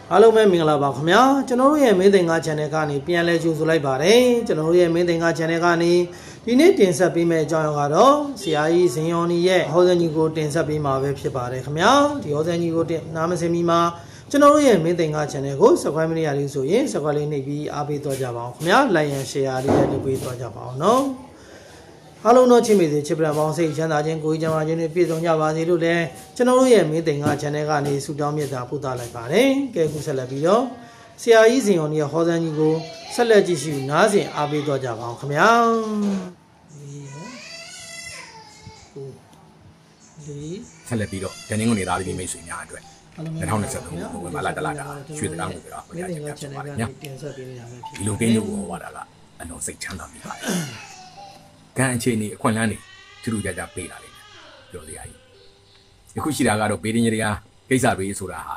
အားလုံးပဲမင်္ဂလာပါခင်ဗျာကျွန်တော်တို့ရဲ့မင်းသိင်္ဂါ channel ကနေပြန်လဲကြိုဆိုလိုက်ပါတယ်ကျွန်တော်တို့ရဲ့မင်းသိင်္ဂါ channel ကနေဒီနေ့တင်ဆက်ပေးမယ့်အကြောင်းအရာကတော့ဆရာကြီးဇင်ယော်နီရဲ့ဟောစံကြီးကိုတင်ဆက်ပေးမှာပဲဖြစ်ပါတယ်ခင်ဗျာဒီဟောစံကြီးကိုနားမစင်မီမှာကျွန်တော်တို့ရဲ့မင်းသိင်္ဂါ channel ကို subscribe မလုပ်ရသေးဆိုရင် subscribe လေးနှိပ်ပြီးအားပေးသွားကြပါအောင်ခင်ဗျာ like and share လေးလည်းလုပ်ပေးသွားကြပါအောင်နော်အားလုံးတော့ချစ်မိစေချစ်ပရပေါင်းစိတ်ချမ်းသာခြင်းကိုယ်ကျန်းမာခြင်းတွေပြည့်စုံကြပါစေလို့လည်းကျွန်တော်တို့ရဲ့မင်းသိင်္ဂါ channel ကနေဆုတောင်းမြတ်တာပို့သလိုက်ပါတယ်ကဲခုဆက်လက်ပြီးတော့ဆရာကြီးဇင်ယော်နီရဲ့ဟောစံကြီးကိုဆက်လက်ကြည့်ရှုနားဆင်အားပေးသွားကြပါအောင်ခင်ဗျာဆက်လက်ပြီးတော့တနင်္ဂနွေသားသမီးမိတ်ဆွေများအတွက်2023ခုနိုဝင်ဘာလတလတာရွှေစကားကိုပြောဟောကြားခြင်းဖြစ်ပါတယ်ညဒီလိုကိန်းမျိုးကိုဟောပါတာကအလုံးစိတ်ချမ်းသာပြီးပါတယ်ကံအခြေအနေအခွင့်အလမ်းတွေထူးထူးခြားခြားပေးလာတယ်ပြောစရာကြီးယခုရှိတာကတော့ပေးတင်ကြီးကိစ္စတွေဆိုတာဟာ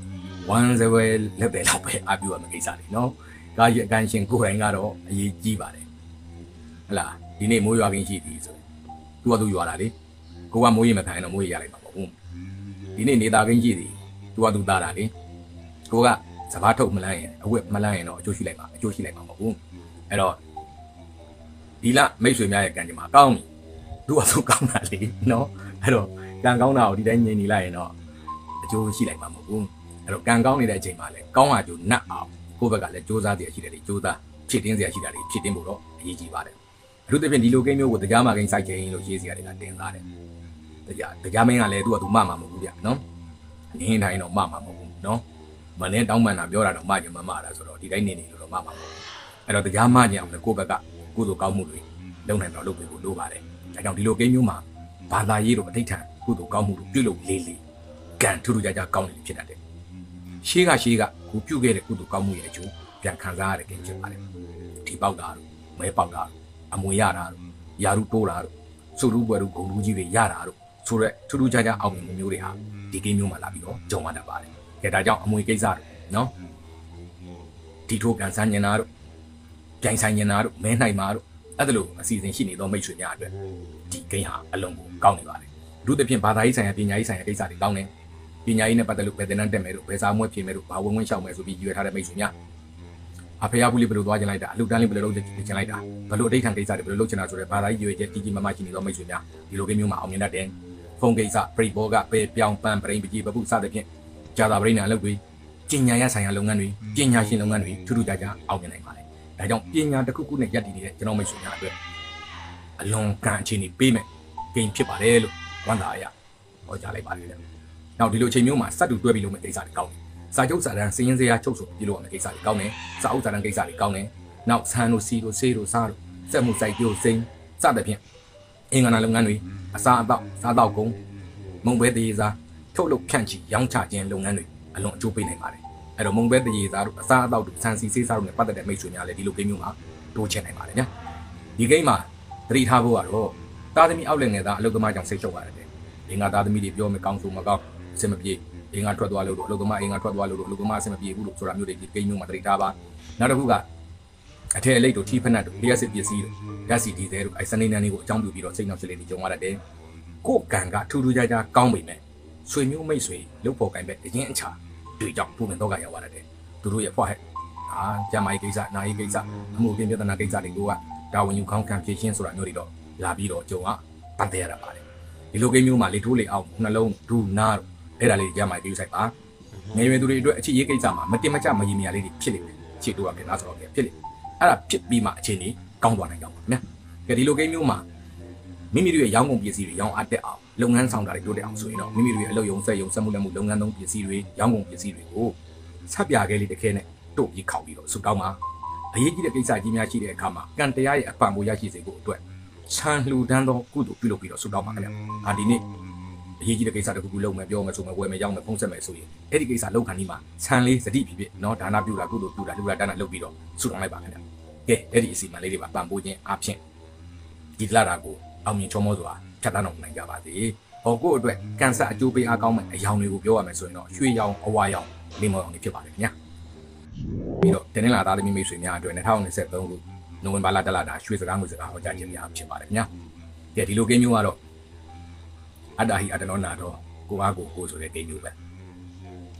1 level လက်တယ်လောက်ပဲအပြူရမယ့်ကိစ္စတွေနော်ကားကြီးအကန်ရှင်ကိုယ်တိုင်ကတော့အရေးကြီးပါတယ်ဟလာဒီနေ့မိုးရွာခင်းရှိသည်ဆိုသူကသူရွာတာလေကိုကမိုးရင်မခံရင်တော့မိုးရရလိုက်မှာပေါ့ဟုတ်ဒီနေ့နေတာခင်းရှိသည်သူကသူသားတာလေကိုကစဘာထုတ်မလန်းရင်အဝက်မလန်းရင်တော့အကျိုးရှိလိုက်မှာမဟုတ်ဘူးအဲ့တော့ဒီလမိတ်ဆွေများရဲ့ကံကြမ္မာကောင်းပြီသူကသူကောင်းတာလေနော်အဲ့တော့ကံကောင်းတာကိုဒီတိုင်းငြိမ်နေလိုက်ရင်တော့အကျိုးရှိလိုက်မှာမဟုတ်ဘူးအဲ့တော့ကံကောင်းနေတဲ့အချိန်မှာလည်းကောင်းတာကြိုနတ်အောင်ကိုယ့်ဘက်ကလည်းစူးစမ်းစရာရှိတယ်လေစူးစမ်းဖြစ်တင်းစရာရှိတာတွေဖြစ်တင်းဖို့တော့အရေးကြီးပါတယ်အထူးသဖြင့်ဒီလိုကိန်းမျိုးကိုတရားမကိန်းစိုက်ခြင်းလို့ရေးစရာတွေကတင်သားတယ်တရားမင်းကလည်းသူကသူမမှာမဟုတ်ဘူးဗျနော်နင်းတိုင်းတော့မမှာမဟုတ်ဘူးနော်မနဲ့တောင်းပန်တာပြောတာတော့မကြမမတာဆိုတော့ဒီတိုင်းနေလို့တော့မမှာမဟုတ်ဘူးအဲ့တော့တရားမခြင်းအောင်လည်းကိုယ့်ဘက်ကကုသိုလ်ကောင်းမှုတွေလုပ်နိုင်တော့လုပ်ပေးဖို့လိုပါတယ်ဒါကြောင့်ဒီလိုကိန်းမျိုးမှာဘာသာရေးတို့အဋ္ဌံကုသိုလ်ကောင်းမှုတို့ပြုလုပ်လေးကံထူးထူးခြားခြားကောင်းနေဖြစ်တတ်တယ်ရှေးကကိုပြုခဲ့တဲ့ကုသိုလ်ကောင်းမှုရဲ့အကျိုးပြန်ခံစားရတဲ့ကိန်းဖြစ်ပါတယ်ဒီပေါက်တာတို့မဲပေါက်တာတို့အမွေရတာတို့ယာရုတိုးတာတို့စုလူပွဲတို့ဂုံလူကြီးတွေရတာတို့ဆိုတော့ထူးထူးခြားခြားအောင်မြင်မှုမျိုးတွေဟာဒီကိန်းမျိုးမှာလာပြီးတော့ကြုံရတတ်ပါတယ်ကဲဒါကြောင့်အမွေကိစ္စတို့နော်ဒီထိုးကန်ဆန်းညင်တာတို့ပြိုင်ဆိုင်ညင်တာတို့မဲနိုင်မှာတို့အဲ့ဒါလိုအစီအစဉ်ရှိနေသောမိတ်ဆွေများအတွက်ဒီကိန်းဟာအလုံးကိုကောင်းနေပါတယ်အထူးသဖြင့်ဘာသာရေးဆိုင်ရာပညာရေးဆိုင်ရာကိစ္စတွေကောင်းတယ်ပညာရေးနဲ့ပတ်သက်လို့ဘယ်တင်တန်းတက်မယ်တို့ဘယ်စာမွေးဖြေမယ်တို့ဘာဝင်ရှောက်မယ်ဆိုပြီးရွေထားတဲ့မိတ်ဆွေများအဖေရဘူးလေးဘယ်လိုသွားကျင်လိုက်တာအလှူဒန်းလေးဘယ်လိုလုပ်ကျင်လိုက်တာဘယ်လိုအဋ္ဌံကိစ္စတွေဘယ်လိုလုပ်ချင်တာဆိုတဲ့ဘာသာရေးရွေချက်ကြီးမမရှိနေသောမိတ်ဆွေများဒီလိုကိန်းမျိုးမှာအောင်မြင်တတ်တယ်ဖုန်းကိစ္စပရိဘောကပဲပြောင်းပန်းပရိပကြီးပပုစသဖြင့်ဂျာတာပရိနာအလုပ်တွေပညာရဆိုင်ရာလုပ်ငန်းတွေပညာရှင်လုပ်ငန်းတွေထူးထူးခြားခြားအောင်မြင်နိုင်ပါတယ်ဒါကြောင့်ပညာတစ်ခုခုနဲ့ယက်တည်နေတဲ့ကျွန်တော်မိတ်ဆွေများအတွက်အလွန်ကံအခြေအနေပေးမယ်ဂိမ်းဖြစ်ပါတယ်လို့ဝန်တာရဟောကြားလိုက်ပါတယ်။နောက်ဒီလိုအချိန်မျိုးမှာစက်တူတွဲပြီးလုပ်မယ့်ကိစ္စတွေကောင်းတယ်။စာချုပ်စာတမ်းစည်ရင်းစရာချုပ်ဆိုပြီးလုပ်ရမယ့်ကိစ္စတွေကောင်းတယ်။စာအုပ်စာတမ်းကိစ္စတွေကောင်းတယ်။နောက်ဆန်တို့စီတို့ဆေးတို့စားတို့စက်မှုစိုက်ပျိုးစိမ်းစသဖြင့်အင်္ဂနာလုပ်ငန်းတွေအစားအသောက်စားတောက်ကုန်မုံပဲတရေစားထုတ်လုပ်ဖြန့်ချီရောင်းချခြင်းလုပ်ငန်းတွေအလွန်အကျိုးပေးနိုင်ပါတယ်။အဲ့တော့မုံပဲတရေစားတို့အစားအသောက်တို့ဆန်စီဆေးစားတို့နဲ့ပတ်သက်တဲ့မိတ်ဆွေများလည်းဒီလိုကိန်းမျိုးမှာတိုးချဲ့နိုင်ပါတယ်နော်။ဒီကိန်းမှာသတိထားဖို့ကတော့သားသမီးအောက်လက်ငယ်သားအလုပ်သမားကြောင့်စိတ်ချုပ်ရတယ်။အင်္ဂါသားသမီးတွေပြောမယ်ကောင်းဆိုမကောင်းအဆင်မပြေအင်္ဂါထွက်သွားလို့အလုပ်သမားအင်္ဂါထွက်သွားလို့အလုပ်သမားအဆင်မပြေဘူးလို့ဆိုတာမျိုးတွေဒီကိန်းမျိုးမှာသတိထားပါနောက်တစ်ခုကအထက်အလိတ်တို့ထီးဖက်နှက်တို့လျှက်စစ်ပစ္စည်းတို့ဓာတ်စီဒီဇယ်တို့အဲစနေနန်းတွေကိုအကြောင်းပြုပြီးတော့စိတ်နှောက်ရှက်လေးတွေကြုံရတတ်တယ်ကိုယ်ကံကထူးထူးခြားခြားကောင်းပေမဲ့ဆွေမျိုးမိတ်ဆွေလုတ်ဖို့ကံပဲအရင်အခြားတွေ့ကြောင့်ပုံမှန်တော့ကရောက်ရတတ်တယ်သူတို့ရဲ့ဖွားဟဲ့ကျမကြီးကိစ္စနာရေးကိစ္စအမှုပြင်းပြဿနာကိစ္စတွေကိုကတာဝန်ယူခေါင်းခံဖြည့်ရှင်းဆိုတာမျိုးတွေတော့လာပြီးတော့ကြုံကပတ်သက်ရတာပါတယ်ဒီလိုကိန်းမျိုးမှာလေထိုးလေအောင်နှလုံးဒူနာအဲ့ဒါလေးကြမ်းမိုက်ပြီးဆိုင်ပါငယ်ရွယ်သူတွေအတွက်အချစ်ရေးကိစ္စမှာမတင်မကျမကြီးမရလေးတွေဖြစ်နေတယ်ချစ်တို့ကပြန်လာဆိုတော့ဖြစ်လေအဲ့ဒါဖြစ်ပြီးမှအခြေအနေကောင်းသွားနိုင်ကြပါဗျာကဲဒီလိုကိန်းမျိုးမှာမိမိတို့ရဲ့ရောင်းကုန်ပစ္စည်းတွေရောင်းအပ်တဲ့အောင်လုပ်ငန်းဆောင်တာတွေတိုးတက်အောင်ဆိုရင်တော့မိမိတို့ရဲ့အလုပ်ရုံစက်ရုံစက်မှုလက်မှုလုပ်ငန်းသုံးပစ္စည်းတွေရောင်းကုန်ပစ္စည်းတွေကိုဆက်ပြခဲလေးတစ်ခဲနဲ့တို့ပြီးခောက်ပြီးတော့စုတောင်းပါအရေးကြီးတဲ့ကိစ္စကြီးများရှိတဲ့အခါမှာကံတရားရဲ့အပံ့ပိုးရရှိစေဖို့အတွက်ချမ်းလှူဒန်းသောကုသိုလ်ပြုလုပ်ပြီးတော့ဆုတောင်းပါခင်ဗျာဒီနေ့အရေးကြီးတဲ့ကိစ္စတစ်ခုခုလုပ်မယ်ပြောမယ်ဆိုမယ်ဝယ်မယ်ရောက်မယ်ဖုန်းဆက်မယ်ဆိုရင်အဲ့ဒီကိစ္စလုပ်ခံဒီမှာချမ်းလေးစတိဖြစ်နော်ဒါနပြုတာကုသိုလ်ပြုတာလူလာတန်းတာလုပ်ပြီးတော့ဆုတောင်းလိုက်ပါခင်ဗျာကဲအဲ့ဒီအစီအမံလေးတွေပါပံ့ပိုးခြင်းအပြင်ဒီလာတာကိုအောင်မြင်ချောမောစွာဖြတ်တန်းအောင်နိုင်ကြပါစေဟောကိုယ့်အတွက်ကန်ဆာအကျိုးပေးအားကောင်းမဲ့အယောင်တွေကိုပြောရမယ်ဆိုရင်တော့ရွှေရောင်အဝါရောင်လိမ္မော်ရောင်တွေဖြစ်ပါတယ်ခင်ဗျာပြီးတော့တင်းလာသားသမီးမိတ်ဆွေများအတွက်2023ခုနိုဝင်ဘာလတလတာရွှေစကားငွေစကားဟောကြားခြင်းများဖြစ်ပါတယ်ခင်ဗျာကဲဒီလိုကိန်းမျိုးကတော့အတ္တဟိအတ္တနောနာတော့ကိုအားကိုဆိုတဲ့ကိန်းမျိုးပဲ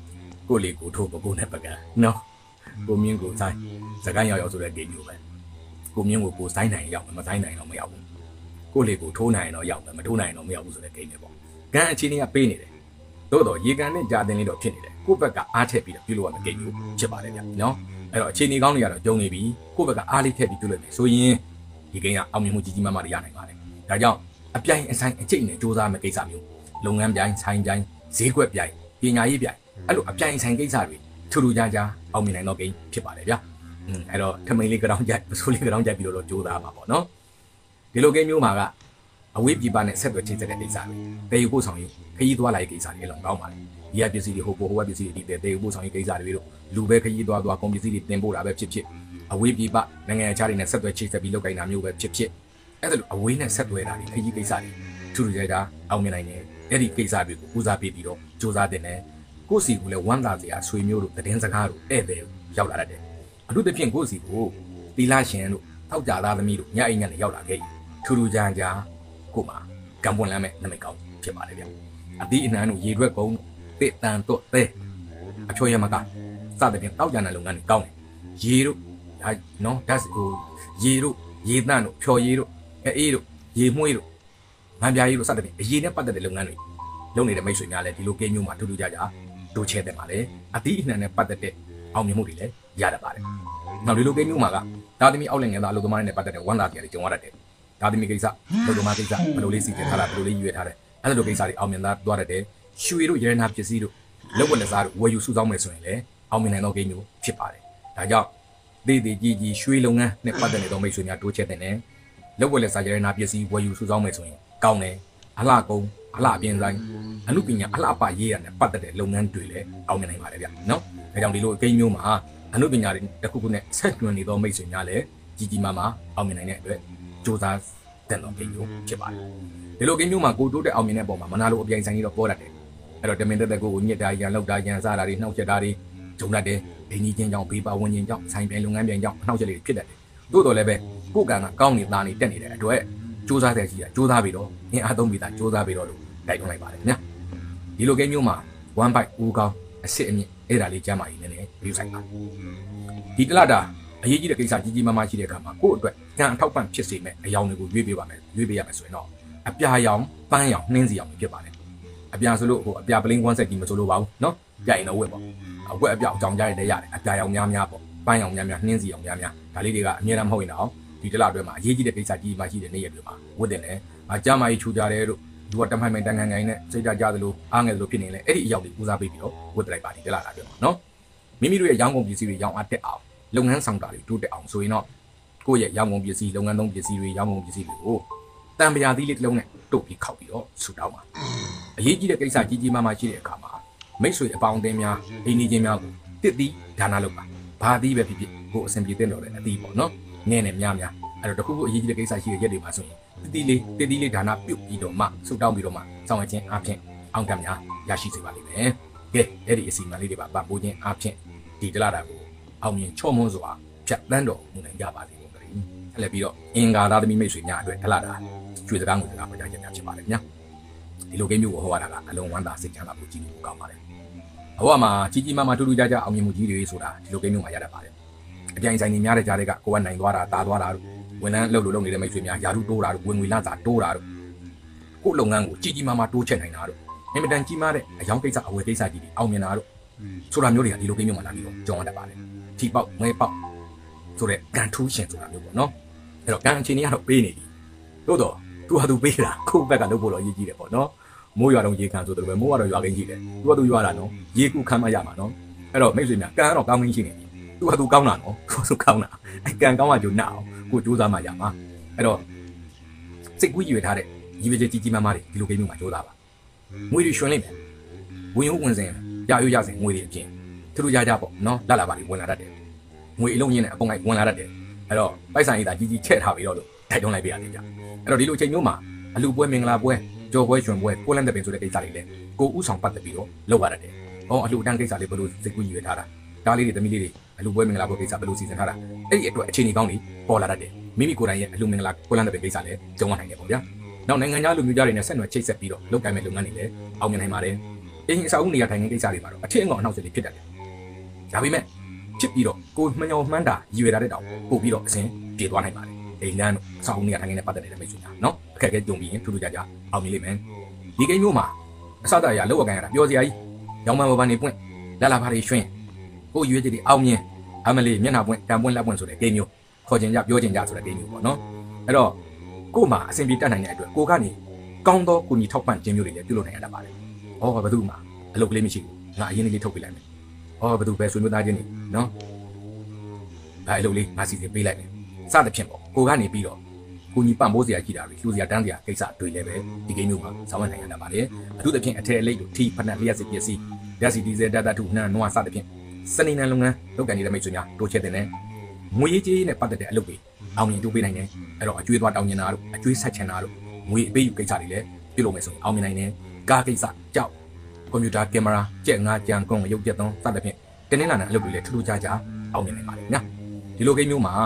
ကိုလေကိုထိုးကိုနဲ့ပကံနော်ကိုမြင့်ကိုဆိုင်စကိုင်းရောက်ဆိုတဲ့ဂိမ်းမျိုးပဲကိုမြင့်ကိုဆိုင်နိုင်ရောက်မဆိုင်နိုင်တော့မရောက်ဘူးကိုလေကိုထိုးနိုင်တော့ရောက်မထိုးနိုင်တော့မရောက်ဘူးဆိုတဲ့ဂိမ်းတွေပေါ့ကန်အခြေအနေကပေးနေတယ်သို့တော့ရေကန်နဲ့ကြာတင်လေးတော့ဖြစ်နေတယ်ကိုဘက်ကအားထက်ပြီးတော့ပြုလုပ်ရမယ့်ဂိမ်းမျိုးဖြစ်ပါတယ်ဗျနော်အဲ့တော့အခြေအနေကောင်းတွေကတော့ကြုံနေပြီကိုဘက်ကအားလေးထက်ပြီးပြုလုပ်နေဆိုရင်ဒီဂိမ်းကအောင်မြင်မှုကြီးကြီးမားမားတွေရနိုင်ပါတယ်ဒါကြောင့်အပြိုင်အဆိုင်အကျိတ်နဲ့စူးစမ်းမယ့်ကိစ္စမျိုးလုပ်ငန်းပြိုင်ဆိုင်ပြိုင်ဈေးကွက်ပြိုင်ပညာရေးပြိုင်အဲ့လိုအပြိုင်ဆိုင်ကိစ္စတွေထူးထူးခြားခြားအောင်မြင်နိုင်တော့ဂိမ်းဖြစ်ပါတယ်ဗျအဲ့တော့ထမိန်လေးကြောင်ကြိုက်ပစိုးလေးကြောင်ကြိုက်ပြီးတော့စူးစမ်းပါပေါ့နော်ဒီလိုဂိမ်းမျိုးမှာကအဝေးပြည်ပနဲ့ဆက်သွယ်ချိတ်ဆက်တဲ့ကိစ္စတွေတည်ယူပို့ဆောင်ရေးခရီးသွားလာရေးကိစ္စတွေအလုံးကောင်းပါတယ်ဒီကပစ္စည်းတွေဟိုဟိုပစ္စည်းတွေတည်ယူပို့ဆောင်ရေးကိစ္စတွေတို့လူပဲခရီးသွားကုန်ပစ္စည်းတွေတင်ပို့တာပဲဖြစ်ဖြစ်အဝေးပြည်ပနိုင်ငံခြားတွေနဲ့ဆက်သွယ်ချိတ်ဆက်ပြီးလုပ်ကိုင်တာမျိုးပဲဖြစ်ဖြစ်အဲ့ဒါလိုအဝေးနဲ့ဆက်သွယ်တာတွေခရီးကိစ္စတွေထူးထူးခြားခြားအောင်မြင်နိုင်တယ်အဲ့ဒီကိစ္စတွေကိုဦးစားပေးပြီးတော့စူးစမ်းတင်တယ်ကိုယ့်စီကိုလည်းဝမ်းသာစရာဆွေမျိုးတို့သတင်းစကားတို့ဧည့်သည်ရောက်လာတတ်တယ်အထူးသဖြင့်ကိုယ့်စီကိုတီလာရှင်တို့ထောက်ကြသားသမီးတို့ညအိမ်ညနဲ့ရောက်လာခဲ့ထူးထူးခြားခြားကိုမှကံပွန်လမ်းမဲ့နမိတ်ကောင်းဖြစ်ပါတယ်ဗျအသီးအနှံတို့ရေရွက်ကုန်းတစ်တန်တော့တဲ့အချောရမကစသဖြင့်တောက်ကြတဲ့လုပ်ငန်းတွေကောင်းတယ်ရေတို့နော်ဓာတ်ဟိုရေတို့ရေတန့်တို့ဖြော်ရေတို့အေးတို့ရေမွှေးတို့ငန်းပြားရေတို့စသဖြင့်အရေနဲ့ပတ်သက်တဲ့လုပ်ငန်းတွေလုပ်နေတဲ့မိတ်ဆွေများလည်းဒီလိုကိန်းမျိုးမှာထူးထူးခြားခြားတိုးချဲတဲ့ပါလေအသီးအနှံနဲ့ပတ်သက်တဲ့အောင်မြင်မှုတွေလည်းရတတ်ပါတယ်နောက်ဒီလိုကိန်းမျိုးမှာကဒါသမီးအောက်လင်ငယ်သားအလုပ်သမားတွေနဲ့ပတ်သက်တဲ့ဝန်သားတွေကြုံရတတ်တယ်ဒါသမီးကိစ္စအလုပ်သမားကိစ္စဘယ်လိုလေးစီတင်ထားတာဘယ်လိုလေးရွေးထားတယ်အဲ့လိုကိစ္စတွေအောင်မြင်သွားတတ်တယ်ရွှေတို့ရတနာပစ္စည်းတို့လုပ်ဝက်လက်စားတို့ဝယ်ယူစုဆောင်းမယ်ဆိုရင်လည်းအောင်မြင်နိုင်သောကိန်းမျိုးဖြစ်ပါတယ်ဒါကြောင့်သေးသေးကြီးကြီးရွှေလုပ်ငန်းနဲ့ပတ်သက်နေသောမိတ်ဆွေများတိုးချဲ့တဲ့နဲ့လုပ်ဝက်လက်စားရတနာပစ္စည်းဝယ်ယူစုဆောင်းမယ်ဆိုရင်ကောင်းတယ်အလှကုန်းအလှပြင်းဆိုင်အမှုပညာအလှပရေးရတဲ့ပတ်သက်တဲ့လုပ်ငန်းတွေလည်းအောင်မြင်နိုင်ပါတယ်ဗျနော်ဒါကြောင့်ဒီလိုအကိန်းမျိုးမှာအမှုပညာတွေတစ်ခုခုနဲ့ဆက်တွင်နေသောမိတ်ဆွေများလည်းကြီးကြီးမားမားအောင်မြင်နိုင်တဲ့အတွက်စူးစမ်းတဲ့တော့ကိန်းမျိုးဖြစ်ပါတယ်ဒီလိုကိန်းမျိုးမှာကိုတိုးတဲ့အောင်မြင်တဲ့ပုံမှာမနာလိုအပြိုင်ဆိုင်ကြီးတော့ပေါ်တတ်တယ်အဲ့တော့တမင်တက်ကိုညစ်တာရန်လောက်တာရန်စားတာတွေနှောက်ချက်တာတွေဂျုံတတ်တယ်ဒိန်းကြီးချင်းကြောင့်ဘေးပါဝင်ချင်းကြောင့်ဆိုင်ပြိုင်လုပ်ငန်းပြိုင်ကြောင့်နှောက်ချက်တွေဖြစ်တတ်တယ်တိုးတော်လည်းပဲကိုကံကကောင်းနေတာနေတက်နေတဲ့အတွက်စူးစမ်းတဲ့ကြီးကစူးစမ်းပြီးတော့အင်အားသုံးပြီးသားစူးစမ်းပြီးတော့လို့တိုက်တွန်းလိုက်ပါတယ်ခင်ဗျာဒီလိုကိန်းမျိုးမှာ1 byte ဦးကောင်းအစ်စ်အမြင့်အဲ့ဒါလေးကျမ်းမာရေးနဲ့ဗီယူဆိုင်ပါဒီတလတာအရေးကြီးတဲ့ကိစ္စကြီးကြီးမားမားရှိတဲ့အခါမှာကိုယ့်အတွက်ကံအထောက်ပံ့ဖြစ်စေမဲ့အယောင်တွေကိုရွေးပေးရမယ်ဆိုရင်တော့အပြာရောင်ပန်းရောင်နှင်းစီရောင်ဖြစ်ပါတယ်အပြာဆိုလို့ဟိုအပြာပလင်းကွမ်းဆက်ကြီးမဆိုလို့ပါဘူးနော်ပြရင်တော့ဝက်ပေါ့အဝက်အပြောက်အကြောင်ကြားရတဲ့ရတယ်အပြာရောင်များပေါ့ပန်းရောင်များနှင်းစီရောင်များဒါလေးတွေကအများအားမဟုတ်ရင်တော့ဒီတလအတွင်းမှာအရေးကြီးတဲ့ကိစ္စကြီးမှရှိတဲ့နေ့ရက်တွေမှာဝတ်တင်တယ်အကြမ်းမာရေးချူကြတယ်တို့သူကတမိုင်တန်ကန်ကန်နဲ့စိတ်ကြသလိုအားငယ်သလိုဖြစ်နေလေအဲ့ဒီအယောက်တွေဦးစားပေးပြီးတော့ဝတ်လိုက်ပါဒီတလအတွင်းမှာနော်မိမိတို့ရဲ့ရောင်းကုန်ပစ္စည်းတွေရောင်းအားတက်အောင်လုပ်ငန်းဆောင်တာတွေတိုးတက်အောင်ဆိုရင်တော့ကိုယ့်ရဲ့ရောင်းကုန်ပစ္စည်းလုပ်ငန်းသုံးပစ္စည်းတွေရောင်းကုန်ပစ္စည်းတွေကိုတံပရာသီးလေးတစ်လုံးနဲ့တုတ်ပြီးခောက်ပြီးတော့ဆူတောင်းပါအရေးကြီးတဲ့ကိစ္စကြီးကြီးမားမားရှိတဲ့အခါမှာမိတ်ဆွေအပေါင်းအသင်းများအိမ်နီးချင်းများကိုတစ်သီးဒါနလုပ်ပါဘာသီးပဲဖြစ်ဖြစ်ကိုအဆင်ပြေတဲ့တော်တဲ့အသီးပေါ့နော်နည်းနဲ့များအဲ့တော့တခုခုအရေးကြီးတဲ့ကိစ္စရှိတဲ့ရက်တွေမှာဆိုရင်တစ်သီးလေးဒါနပြုတ်ပြီးတော့မှဆူတောင်းပြီးတော့မှဆောင်ရွက်ခြင်းအပြင်အောင်တမ်းများရရှိစေပါလိမ့်မယ်ကဲအဲ့ဒီအစီအမံလေးတွေပါပံ့ပိုးခြင်းအပြင်ဒီတလတာကိုအောင်မြင်ချော့မွန်းစွာဖြတ်တန်းတော်မူနိုင်ကြပါစေကုန်သတည်းဆက်လက်ပြီးတော့အင်္ဂါသားသမီးမိတ်ဆွေများအတွက်တလတာကျွေစကားငွေစကားပေါ်ကြခြင်းများဖြစ်ပါတယ်ဗျာဒီလိုကိန်းမျိုးကိုဟောရတာကအလုံးဝမ်းသာစိတ်ချမ်းသာဖို့ကြည့်လို့ကောင်းပါတယ်ဘဝမှာကြီးကြီးမားမားထူးထူးခြားခြားအောင်မြင်မှုကြီးတွေဆိုတာဒီလိုကိန်းမျိုးမှာရတတ်ပါတယ်အပြိုင်ဆိုင်တွေများတဲ့ကြားတွေကကိုယ်ကနိုင်သွားတာတာသွားတာတို့ဝန်ထမ်းလှုပ်လို့လုပ်နေတဲ့မိတ်ဆွေများယာရုတိုးတာတို့ဝင်ငွေလာစာတိုးတာတို့ကိုယ်လုပ်ငန်းကိုကြီးကြီးမားမားတိုးချက်နိုင်တာတို့အင်မတန်ကြီးမားတဲ့အယောင်ကိစ္စအဝယ်ကိစ္စကြီးတွေအောင်မြင်တာတို့ဆိုတာမျိုးတွေကဒီလိုကိန်းမျိုးမှာလာပြီးတော့ကြောင်းရတတ်ပါတယ်ထီပေါက်ငဲပေါက်ဆိုတဲ့ကန်ထူးရှင်ဆိုတာမျိုးပေါ့နော်အဲ့တော့ကန်အချင်းကြီးကတော့ပေးနေပြီတို့တော့သူဟာသူပေးတာခုဘက်ကလုပ်ဖို့တော့ရည်ကြီးတယ်ပေါ့နော်မိုးရွာတော့ရေခံဆိုတော့ပဲမိုးကတော့ရွာခင်းကြီးတယ်သူကသူရွာတာနော်ရေကူခံမရမှာနော်အဲ့တော့မိတ်ဆွေများကန်ကတော့ကောင်းခင်းရှိနေပြီသူကသူကောင်းတာနော်သူကောင်းတာအဲ့ကန်ကောင်းမှကြုံနာအောင်ကိုစူးစမ်းမှရမှာအဲ့တော့စိတ်ကူးရွေထားတဲ့ညီမကြီးကြီးမားမားတွေဒီလိုကိန်းမျိုးမှာစူးစမ်းပါငွေတွေရွှင်လိုက်မယ်ဝင်ရုံဝင်စင်ရရွရစင်ငွေတွေအပြင်သူတို့ကြကြပေါ့နော်လာပါလိဝင်လာတတ်တယ်ငွေအလုံးရင်းနဲ့အပုံလိုက်ဝင်လာတတ်တယ်အဲ့တော့ပိုက်ဆံရေးတာကြီးချဲ့ထားပြီးတော့လို့ထိုက်တွန်းလိုက်ပေးရတယ်ကြအဲ့တော့ဒီလိုအချိန်မျိုးမှာအလူပွဲမင်္ဂလာပွဲကြော်ပွဲရွှင်ပွဲကိုလန့်တဲ့ပင်ဆိုတဲ့ကိစ္စတွေလည်းကိုဥဆောင်ပတ်သက်ပြီးတော့လုပ်ရတတ်တယ်ဟောအလူတန်းကိစ္စလေးဘယ်လိုစိတ်ကူးရွေထားတာဒါလေးတွေသမီးလေးတွေအလူပွဲမင်္ဂလာပွဲကိစ္စဘယ်လိုစီစဉ်ထားတာအဲ့ဒီအတွက်အခြေအနေကောင်းတွေပေါ်လာတတ်တယ်မိမိကိုယ်တိုင်ရဲ့အလူမင်္ဂလာကိုလန့်တဲ့ပင်ကိစ္စလည်းကြုံရနိုင်တယ်ပေါ့ဗျာနောက်နိုင်ငံခြားလူမျိုးကြားတွေနဲ့ဆက်နွယ်ချိတ်ဆက်ပြီးတော့လုပ်ကိုင်မဲ့လုပ်ငန်းတွေလည်းအောင်မြင်နိုင်ပါတယ်အိမ်အဆောက်အဦနေရာထိုင်ခင်းကိစ္စတွေပါတော့အထစ်အငေါအနှောက်အယှက်တွေဖြစ်တတ်တယ်ဒါပေမဲ့ချစ်ပြီးတော့ကိုမှန်မှန်တာရည်ရွယ်တာတဲ့တောင်ပို့ပြီးတော့အစဉ်ပြေသွားနိုင်ပါတယ်အိမ်လမ်းတို့အဆောက်အဦနေရာထိုင်ခင်းနဲ့ပတ်သက်နေတဲ့မိတ်ဆွေများနော်အခက်အခဲကြုံပြီးရင်ထူးထူးခြားခြားအောင်မြင်လိမ့်မယ်ဒီကိန်းမျိုးမှာအစတရလောက်အကန်ရတာပြောစရာကြီးရောင်မန်ဘာနေပွင့်လာလာပါတွေရွှင်ကိုရွေးကြည့်အောင်မြင်အမလီမျက်နှာပွင့်တံပွင့်လက်ပွင့်ဆိုတဲ့ကိန်းမျိုးခေါ်ခြင်းကြပြောခြင်းကြဆိုတဲ့ကိန်းမျိုးပေါ့နော်အဲ့တော့ကို့မှာအစဉ်ပြေတတ်နိုင်တဲ့အတွက်ကိုကနေကောင်းသောကိုညီထောက်ပံ့ခြင်းမျိုးတွေလည်းပြုလုပ်နိုင်ရတတ်ပါတယ်။အော်ဘယ်သူမှအလုပ်ကလေးမရှိဘူး။ငါအရင်လေးထုတ်ပေးလိုက်မယ်။အော်ဘယ်သူပဲဆွေမျိုးသားချင်းနေနော်။ဒါအလုပ်လေးငါစီစဉ်ပေးလိုက်မယ်။စသဖြင့်ပေါ့ကိုကနေပြီးတော့ကိုညီပံ့ပိုးစရာရှိတာတွေလှူစရာတန်းစရာကိစ္စတွေလည်းပဲဒီကိန်းမျိုးမှာဆောင်ရွက်နိုင်ရတတ်ပါတယ်။အထူးသဖြင့်အထည်အလိပ်တို့ထီဖနက်လျှက်စစ်ပစ္စည်းဓာတ်စီဒီဇယ်ဓာတ်ထုနှံနွားစသဖြင့်စနေနံလုပ်ငန်းလုပ်ကန်နေတဲ့မိတ်ဆွေများတိုးချဲ့တဲ့နဲ့ငွေရေးကြေးနဲ့ပတ်သက်တဲ့အလုပ်တွေအောင်မြင်တိုးပေးနိုင်တယ်။အဲ့တော့အကျွေးသွားတောင်းနေတာတို့အကျွေးဆက်ချင်တာတို့ငွေအပေးယူကိစ္စတွေလည်းပြုလုပ်မယ်ဆိုရင်အောင်မြင်နိုင်တယ်ကားကိစ္စကြောက်ကွန်ပျူတာကင်မရာကြက်ငါးကြံကုန်းရုပ်ကြက်သွန်းစသဖြင့်တင်းနှင်းလာတဲ့အလုပ်တွေလည်းထူးထူးခြားခြားအောင်မြင်နိုင်ပါတယ်ညာဒီလိုကိန်းမျိုးမှာ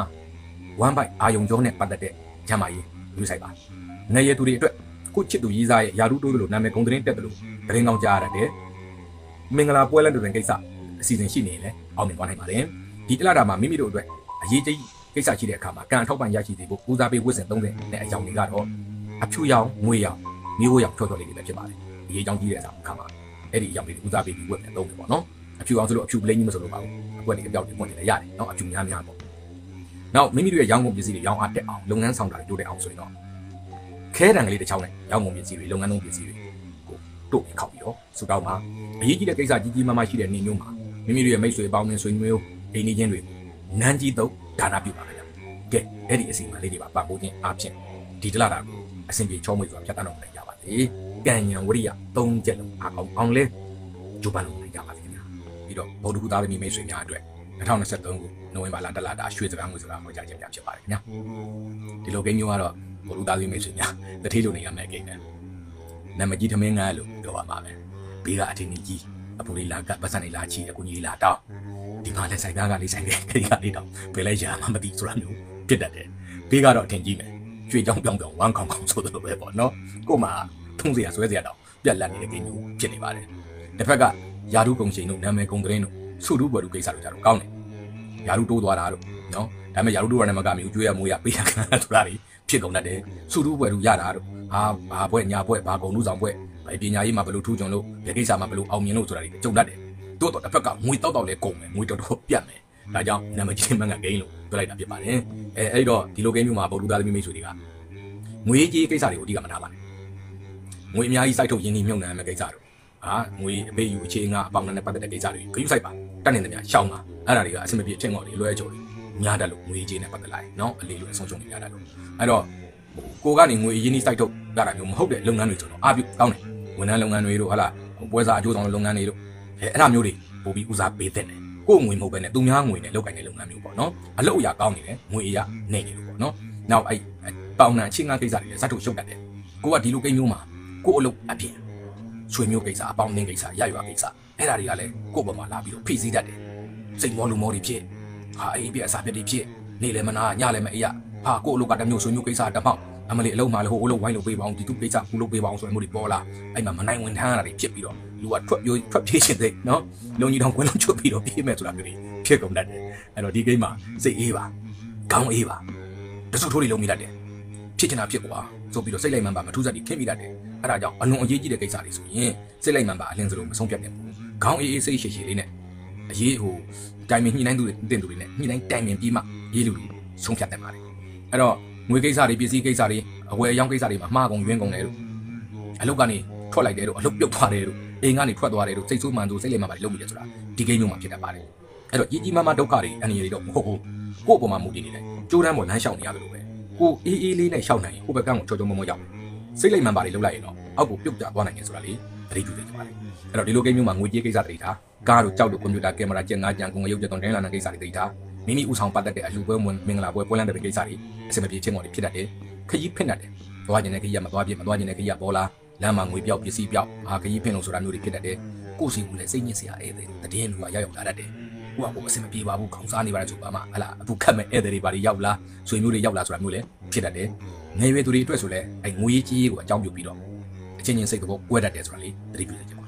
1 byte အာယုံကြောနဲ့ပတ်သက်တဲ့ဂျမ်းမာရေးယူဆိုင်ပါငယ်ရသူတွေအတွက်ကိုချစ်သူရေးစားရဲ့ယာရုတိုးလို့နာမည်ကုံသတင်းတက်တယ်လို့သတင်းကောင်းကြားရတယ်မင်္ဂလာပွဲလမ်းတွင်ကိစ္စအစီအစဉ်ရှိနေရင်လည်းအောင်မြင်သွားနိုင်ပါတယ်ဒီတလတာမှာမိမိတို့အတွက်အရေးကြီးကိစ္စရှိတဲ့အခါမှာကံအထောက်ပံ့ရရှိစေဖို့ဦးစားပေးဝတ်ဆင်30နဲ့အကြောင်းတွေကတော့အဖြူရောင်ငွေရောင်မျိုးရောင်ချောချောလေးတွေပဲဖြစ်ပါတယ်ဒီအကြောင်းကြီးတဲ့အခါမှာအဲ့ဒီအကြောင်းလေးဦးစားပေးပြီးဝတ်မယ်သုံးတယ်ပေါ့နော်အဖြူအောင်ဆိုလို့အဖြူပလိမ့်ကြီးမဆိုလို့ပါဘူးအကွက်တွေအပြောက်တွေပွင့်နေလည်းရတယ်နော်အဖြူများများပေါ့နောက်မိမိတို့ရဲ့ရောင်းကုန်ပစ္စည်းတွေရောင်းအားတက်အောင်လုပ်ငန်းဆောင်တာတွေတိုးတက်အောင်ဆိုရင်တော့ခဲတံကလေးတစ်ချောင်းနဲ့ရောင်းကုန်ပစ္စည်းတွေလုပ်ငန်းသုံးပစ္စည်းတွေကိုတို့ခောက်ပြီးတော့စူတောင်းမှာအရေးကြီးတဲ့ကိစ္စကြီးကြီးမားမားရှိတဲ့နေမျိုးမှာမိမိတို့ရဲ့မိတ်ဆွေအပေါင်းအသင်းဆွေမျိုးအိမ်နီးချင်းတွေနန်းကြီးတော့ဒါနပြုပါမယ်ကဲအဲ့ဒီအစီအမံလေးတွေပါပတ်ဖို့ချင်းအားဖြင့်ဒီတလားတာကိုအစဉ်ပြေချောမွေဆိုတာဖြတ်တန်းတော့နိုင်ကြပါစေကံဉဏ်ဝရိယ3ချက်လုံးအောင်လဲဂျိုးပန်လုံးနိုင်ကြပါစေခင်ဗျာပြီးတော့ဗုဒ္ဓဟူသားသမီးမိတ်ဆွေများအတွက်2023ခုနိုဝင်ဘာလတလတာရွှေစကားငွေဆိုတာဟောကြားခြင်းများဖြစ်ပါတယ်ခင်ဗျာဒီလိုကိန်းမျိုးကတော့ဗုဒ္ဓဟူသားသမီးမိတ်ဆွေများတတိလိုနေရမယ်ကိန်းနဲ့နာမကြီးသမင်းငါလို့ပြောပါမှာပဲဘေးကအထင်ကြီးအပူလေးလာကပတ်စံလေးလာချီအကူကြီးလာတောင်းဒီမှာလက်ဆိုင်သားကလေးဆိုင်တယ်ခရီးကလေးတောင်းဘယ်လဲရမှမသိဆိုတာမျိုးဖြစ်တတ်တယ်ဘေးကတော့အထင်ကြီးမယ်ကျွေးကြောင်းပြောင်းပြောင်းဝမ်းခေါင်ခေါင်ဆိုသလိုပဲပေါ့နော်ကို့မှာထုံးစရာဆွဲစရာတောင်ပြက်လက်နေတဲ့ကိန်းမျိုးဖြစ်နေပါတယ်တစ်ဖက်ကယာရုကုံရှင်တို့နာမည်ကုံသတင်းတို့စုတူးဘွယ်တို့ကိစ္စတို့ကြတော့ကောင်းတယ်ယာရုတိုးသွားတာတို့နော်ဒါပေမဲ့ယာရုတိုးရတဲ့မကမျိုးကျွေးရမိုးရပေးရခံဆိုတာတွေဖြစ်ကုန်တတ်တယ်စုတူးဘွယ်တို့ရတာတို့ဘာဘွယ်ညာဘွယ်ဘာကုံလူဆောင်ဘွယ်ပညာရေးမှာဘယ်လိုထူးချွန်လို့ဒီကိစ္စမှာဘယ်လိုအောင်မြင်လို့ဆိုတာတွေကြုံတတ်တယ်တို့တော့တစ်ဖက်ကငွေတောက်လဲကုန်မယ်ငွေတော်တော်ပြတ်မယ်ဒါကြောင့်နာမည်ကြီးမှန်ကဂိမ်းလို့ပြောလိုက်တာဖြစ်ပါတယ်အဲ့တော့ဒီလိုဂိမ်းမျိုးမှာဗုဒ္ဓသားသမီးမိတ်ဆွေတွေကငွေကြီးကိစ္စတွေကိုအဓိကမထားပါနဲ့ငွေအများကြီးစိုက်ထုတ်ရင်းနှီးမြှုပ်နှံမယ့်ကိစ္စတို့ငွေအပေးယူအခြေငါအပေါင်းနဲ့ပတ်သက်တဲ့ကိစ္စတွေခရုစိုက်ပါတတ်နေတဲ့များရှောင်းပါအဲ့ဒါတွေကအဆင်မပြေအထင်ငေါ်တွေလွဲကြော်တွေများတတ်လို့ငွေကြီးနဲ့ပတ်သက်လိုက်နော်အလေလိုအဆုံးရှုံးနေများတတ်လို့အဲ့တော့ကိုကနေငွေရင်းနှီးစိုက်ထုတ်ရတာမျိုးမဟုတ်တဲ့လုပ်ငန်းတွေဆိုတော့အားပြုကောင်းတယ်ဝန်ထမ်းလုပ်ငန်းတွေတို့ဟာလားပွဲစားအကျိုးဆောင်လုပ်ငန်းတွေတို့အဲ့ဒါမျိုးတွေပို့ပြီးဦးစားပေးတဲ့ကိုငွေမဟုတ်ပဲနဲ့သူများငွေနဲ့လုပ်ကိုင်တဲ့လုပ်ငန်းမျိုးပေါ့နော်အလုပ်အရာကောင်းနေတယ်ငွေအရာနေနေလို့ပေါ့နော်နောက်အဲ့ပေါင်နှံအချင်းငါကိစ္စတွေလည်းဇတ်ထုတ်ရှုပ်တတ်တယ်ကိုကဒီလိုကိန်းမျိုးမှာကိုအလုပ်အပြင်ဆွေမျိုးကိစ္စအပေါင်းအသင်းကိစ္စရရွာကိစ္စအဲ့ဒါတွေကလည်းကိုပေါ်မှာလာပြီးတော့ဖိစီးတတ်တယ်စိတ်မောလူမောတွေဖြစ်အိမ်ပြအစာပြက်တွေဖြစ်နေလည်းမနာညလည်းမအေးရကိုအလုပ်ကတမျိုးဆွေမျိုးကိစ္စတမောက်အမလေးအလုံးမှာလည်းဟိုအလုပ်ဝိုင်းလုပ်ပေးပါအောင်ဒီသူကိစ္စကူလုပ်ပေးပါအောင်ဆိုရင်မျိုးတွေပေါ်လာအဲ့မှာမနိုင်ဝင်ထမ်းရတာတွေဖြစ်ပြီးတော့လူကထွက်ပြေးရှင်တဲ့နော်လုံကြီးတောင်ကွင်းလုံးချွတ်ပြီးတော့ပြေးမယ်ဆိုတာမျိုးတွေဖြစ်ကုန်တတ်တယ်အဲ့တော့ဒီကိန်းမှာစိတ်အေးပါခေါင်းအေးပါတဆူထိုးတွေလုံးမိတတ်တယ်ဖြစ်ချင်တာဖြစ်ကွာဆိုပြီးတော့စိတ်လိုက်မှန်ပါမထူးစားတွေခင်းမိတတ်တယ်အဲ့ဒါကြောင့်အလွန်အရေးကြီးတဲ့ကိစ္စတွေဆိုရင်စိတ်လိုက်မှန်ပါအလင်းစလုံးမဆုံးဖြတ်နိုင်ဘူးခေါင်းအေးအေးစိတ်ရှည်ရှည်လေးနဲ့အရေးဟိုတိုင်ပင်ညှိနှိုင်းသူတွေတင်သူတွေနဲ့ညှိနှိုင်းတိုင်ပင်ပြီးမှရေးလူတွေဆုံးဖြတ်နိုင်ပါတယ်အဲ့တော့ငွေကိစ္စတွေပစ္စည်းကိစ္စတွေအဝယ်အယောင်းကိစ္စတွေမှာမှားကုန်ယွင်းကုန်တယ်လို့အလုပ်ကနေထွက်လိုက်တယ်လို့အလုပ်ပြုတ်သွားတယ်လို့အိမ်ကနေထွက်သွားတယ်လို့စိတ်ဆိုးမှန်ဆိုစိတ်လေးမှန်ပါလုပ်မိတယ်ဆိုတာဒီကိန်းမျိုးမှာဖြစ်တတ်ပါတယ်အဲ့တော့ကြီးကြီးမားမားဒုက္ခတွေအန္တရာယ်တွေတော့မဟုတ်ဘူးကိုယ့်အပေါ်မှာမူတည်နေတယ်ကြိုးတန်းပေါ်လမ်းလျှောက်နေရတယ်လို့ပဲကိုအေးအေးလေးနဲ့လျှောက်နိုင်ရင်ကိုယ့်ဘက်ကန်းကိုချောချောမောမောရောက်စိတ်လိုက်မှန်ပါတွေလုပ်လိုက်ရင်တော့အောက်ကိုပြုတ်ကျသွားနိုင်တယ်ဆိုတာလေးသတိပြုသင့်ပါတယ်အဲ့တော့ဒီလိုကိန်းမျိုးမှာငွေကြေးကိစ္စတွေထားကားတို့ကြောက်တို့ကွန်ပျူတာကင်မရာကြက်ငါးကြံကုန်ရုပ်ကြက်သွန်တိုင်းလာတဲ့ကိစ္စတွေထားမိမိဥဆောင်ပတ်သက်တဲ့အလှပွဲမင်္ဂလာပွဲပွဲလမ်းတဲ့ကိစ္စတွေအစမပြေချင်းပေါ်တွေဖြစ်တတ်တယ်ခကြီးဖြစ်တတ်တယ်သွားကျင်တဲ့ခကြီးကမသွားပြစ်မသွားကျင်တဲ့ခကြီးကပေါ်လာလမ်းမှာငွေပြောက်ပစ္စည်းပြောက်ခကြီးဖြစ်လို့ဆိုတာမျိုးတွေဖြစ်တတ်တယ်ကိုယ်စီကလည်းစိတ်ညစ်စရာဧည့်သည်တည်င်းလူကရောက်လာတတ်တယ်ကိုကအစမပြေပါဘူးခေါင်းစားနေပါလေဆိုပါမှဟလာအခုခတ်မဲ့ဧည့်သည်တွေပါရောက်လာဆွေမျိုးတွေရောက်လာဆိုတာမျိုးလည်းဖြစ်တတ်တယ်ငယ်ရွယ်သူတွေအတွက်ဆိုလဲငွေကြီးကိုအကြောင်းပြုပြီးတော့အချင်းချင်းစိတ်ကကွဲတတ်တယ်ဆိုတာလေးသတိပြုသင့်ပါတယ်